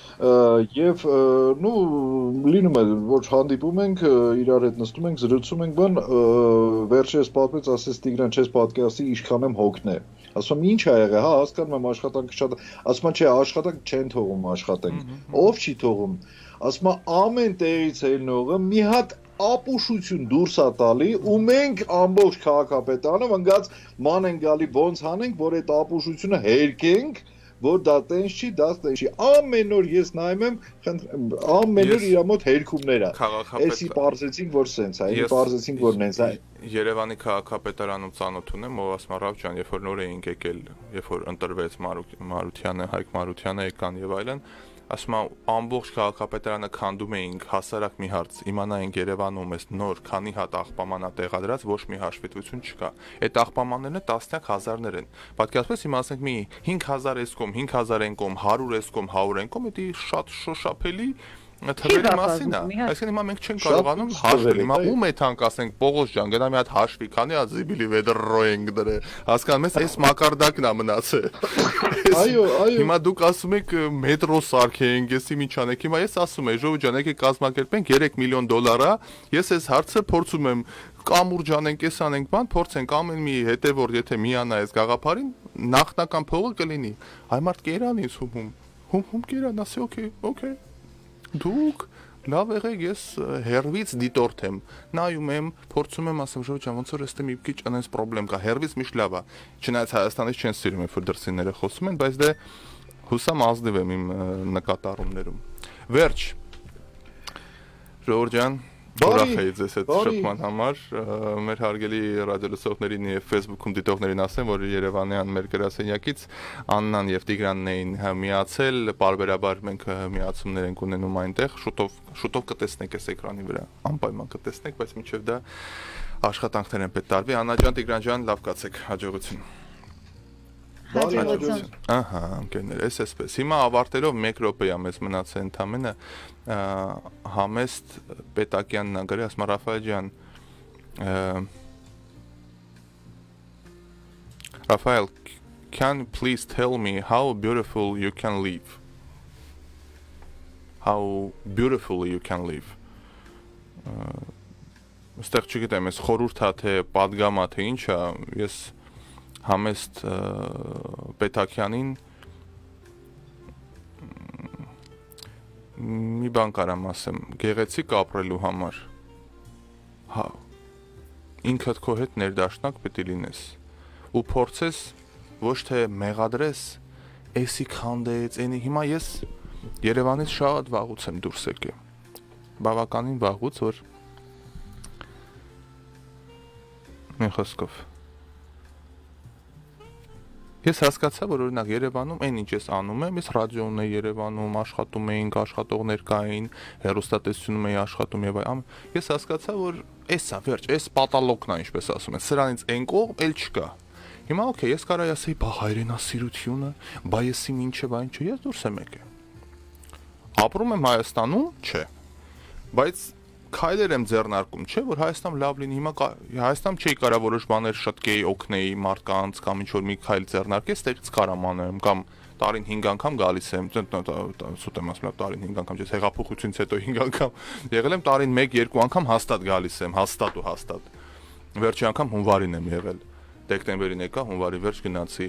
Speaker 2: Եվ նու լինում է որ հանդիպում ենք իրար հետ նստում ենք զրուցում ենք բան վերջերս պատմեց ասես Տիգրան չես պատկերացնի ինչքան եմ հոգն է ասում ինչ ա եղել հա հասկանում եմ աշխատանքը շատ ասում չէ աշխատանք չեն թողում աշխատենք ով չի թողում ասում ամեն տեղից ելնողը մի հատ ապուշություն դուրս է տալի ու մենք ամբողջ քաղաքապետարանը ընկած ման են գալի ոնց հանենք որ այդ ապուշությունը հերկենք որ դա տենց չի, դա տենց չի։ Ամեն օր ես նայում եմ, ամեն օր իր մոտ հերքումներ է։ Էսի պարզեցինք, որ սենց է, էսի պարզեցինք, որ նենց է։
Speaker 1: Երևանի քաղաքապետարանում ծանոթ ունեմ, ով ասում Ռավ ջան, երբ որ նոր էինք եկել, երբ որ ընտրվեց Մարությանը, Հայկ Մարությանը եկան եւ այլն, ասում եմ ամբողջ քաղաքապետարանը քանդում էինք հասարակ մի հարց իմանայինք Երևանում էս նոր քանի հատ աղբամանա տեղադրած ոչ մի հաշվետվություն չկա այդ աղբամանները տասնյակ հազարներ են պատկերացրեք հիմա ասենք մի հինգ հազար էսկոմ հինգ հազար էնկոմ հարյուր էսկոմ հարյուր էնկոմ դա շատ շոշափելի թվերի մասին է այսինքն հիմա մենք չենք կարողանում հաշվել հիմա ում է թանկ ասենք Պողոս ջան գնա մի հատ հաշվի քանի հատ զիբիլի վեդրո ենք դրե հասկանում ես այս մակարդակն է մնացել
Speaker 2: այո այո
Speaker 1: հիմա դուք ասում եք մետրո սարքենք էսի ինչ անեք հիմա ես ասում եմ ժողովուրդ ջան եկեք կազմակերպենք երեք միլիոն դոլար է ես այս հարցը փորձում եմ կամուրջ անենք էս անենք բան փորձենք ամեն մի հետևորդ եթե միանա այս գաղափարին նախնական փողը կլինի այ մարդ կերան ինձ հում հում հում կերան ասի օքեյ օքեյ Դուք լավ եղեք ես հերվից դիտորդ եմ նայում եմ փորձում եմ ասեմ ժողովուրդ ջան ոնց որ էստե մի քիչ անես խնդրեմ կա հերվից միշտ լավ է չնայած Հայաստանից չեն սիրում երբ որ դրսինները խոսում են բայց դե հուսամ ազնիվ եմ իմ նկատառումներում վերջ ժողովուրդ ջան Ուրախ ձեզ այդ շփման համար։ Մեր հարգելի ռադիոլսողներին եւ Facebook-ում դիտողներին ասեմ, որ Երևանյան մեր գրասենյակից Աննան եւ Տիգրանն էին միացել, բարբերաբար մենք միացումներ ենք ունենում այնտեղ, շուտով շուտով կտեսնեք այս էկրանի վրա, անպայման կտեսնեք, բայց մինչեւ դա աշխատանքներ են պետք տարվի։ Աննա ջան, Տիգրան ջան, լավ կացեք, հաջողություն։
Speaker 3: Հաջողություն։
Speaker 1: Ահա, ընկերներ, էս էսպես։ Հիմա ավարտելով մեկ րոպեա մեզ մնացել ընդամենը Համեստ Պետակյանն ա գրել, ասում Ռաֆայել ջան, Rafael, can you please tell me how beautiful you can live? How beautiful you can live. Այստեղ չգիտեմ, ես խորհուրդ հա թե պատգամա թե ինչ է, ես Համեստ Պետակյանին մի բան կարամ ասեմ, գեղեցիկ ապրելու համար հա ինքդ քո հետ ներդաշնակ պետք է լինես ու փորձես ոչ թե մեղադրես էսի քանդեց, այնի հիմա ես Երևանից շատ վաղուց եմ դուրս եկել բավականին վաղուց որ մի խոսքով Ես հասկացա, որ օրինակ Երևանում այն ինչ ես անում եմ, ես ռադիոն է Երևանում, աշխատում էինք, աշխատողներ կային, հեռուստատեսությունում էի աշխատում եւ այլն։ Ես հասկացա, որ էսա վերջ, էս պատալոկն է, ինչպես ասում են, սրանից այն կողմ էլ չկա։ Հիմա օքեյ, ես կարա ասեի, բա հայրենասիրությունը, բա եսի ինչը, բա ինչը, ես դուրս եմ եկել։ Ապրում եմ Հայաստանում, չէ։ Բայց քայլեր եմ ձեռնարկում, չէ, որ Հայաստան լավ լինի, հիմա Հայաստան չի կարա որոշ բաներ շտկեի, օգնեի մարդկանց կամ ինչ որ մի քայլ ձեռնարկես, այդտեղից կարամ անեմ կամ տարին հինգ անգամ գալիս եմ, սուտ եմ ասում, տարին հինգ անգամ, ես հեղափոխությունից հետո հինգ անգամ եղել եմ, տարին մեկ երկու անգամ հաստատ գալիս եմ, հաստատ ու հաստատ։ Վերջի անգամ հունվարին եմ եղել, դեկտեմբերին եկա, հունվարի վերջ գնացի։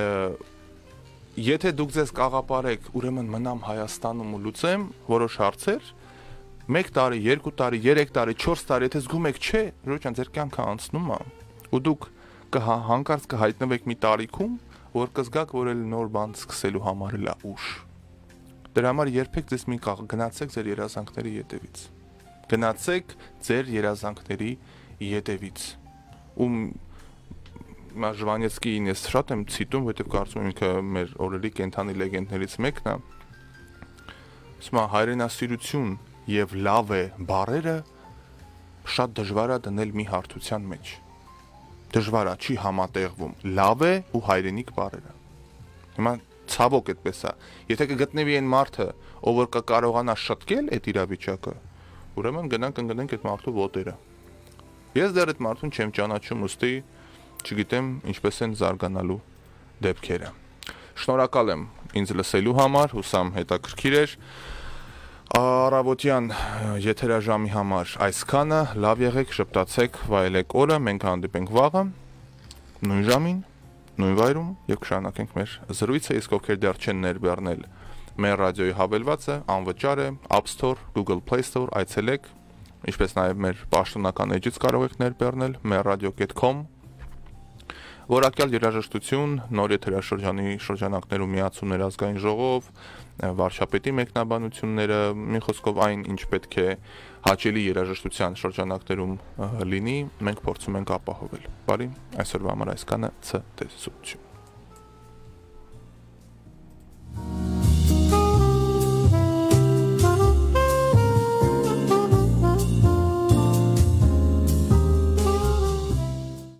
Speaker 1: Եթե դուք ձեզ կաղապարեք, ուրեմն մնամ Հայաստանում ու լուծեմ որոշ հարցեր մեկ տարի, երկու տարի, երեք տարի, չորս տարի, եթե զգում եք, չէ, ժողովուրդ, ձեր կյանքը անցնում է, ու դուք հանկարծ կհայտնվեք մի տարիքում, որ կզգաք, որ էլ նոր բան սկսելու համար էլ է ուշ։ Դրա համար երբեք ձեզ մի գնացեք ձեր երազանքների ետևից։ Գնացեք ձեր երազանքների ետևից։ Ու Ժվանեցկիին ես շատ եմ ցիտում, որովհետև կարծում եմ ինքը մեր օրերի կենթանի լեգենդներից մեկն է։ Ասում է հայրենասիրություն եւ լավ է բառերը շատ դժվար է դնել մի հարթության մեջ։ Դժվար է, չի համատեղվում։ Լավ է ու հայրենիք բառերը։ Հիմա ցավոք այդպես է։ Եթե կգտնվի այն մարդը, ով որ կկարողանա շտկել այդ իրավիճակը, ուրեմն գնանք ընկնենք այդ մարդու ոտերը։ Ես դեռ այդ մարդուն չեմ ճանաչում, ուստի չգիտեմ ինչպես են զարգանալու դեպքերը։ Շնորհակալ եմ ինձ լսելու համար, հուսամ հետաքրքիր էր։ Առավոտյան եթերաժամի համար այսքանը, լավ եղեք, շփտացեք, վայելեք օրը, մենք հանդիպենք վաղը, նույն ժամին, նույն վայրում եւ կշարունակենք մեր զրույցը, իսկ ովքեր դեռ չեն ներբեռնել մեր ռադիոյի հավելվածը, անվճար է, App Store, Google Play Store, այցելեք, ինչպես նաեւ մեր պաշտոնական էջից կարող եք ներբեռնել մերradio dot com Որակյալ երաժշտություն, նոր եթերաշրջանի շրջանակներում միացումներ ազգային ժողով, վարչապետի մեկնաբանությունները, մի խոսքով այն, ինչ պետք է հաճելի երաժշտության շրջանակներում լինի, մենք փորձում ենք ապահովել։ Բարի, այսօրվա համար այսքանը ցտեսություն։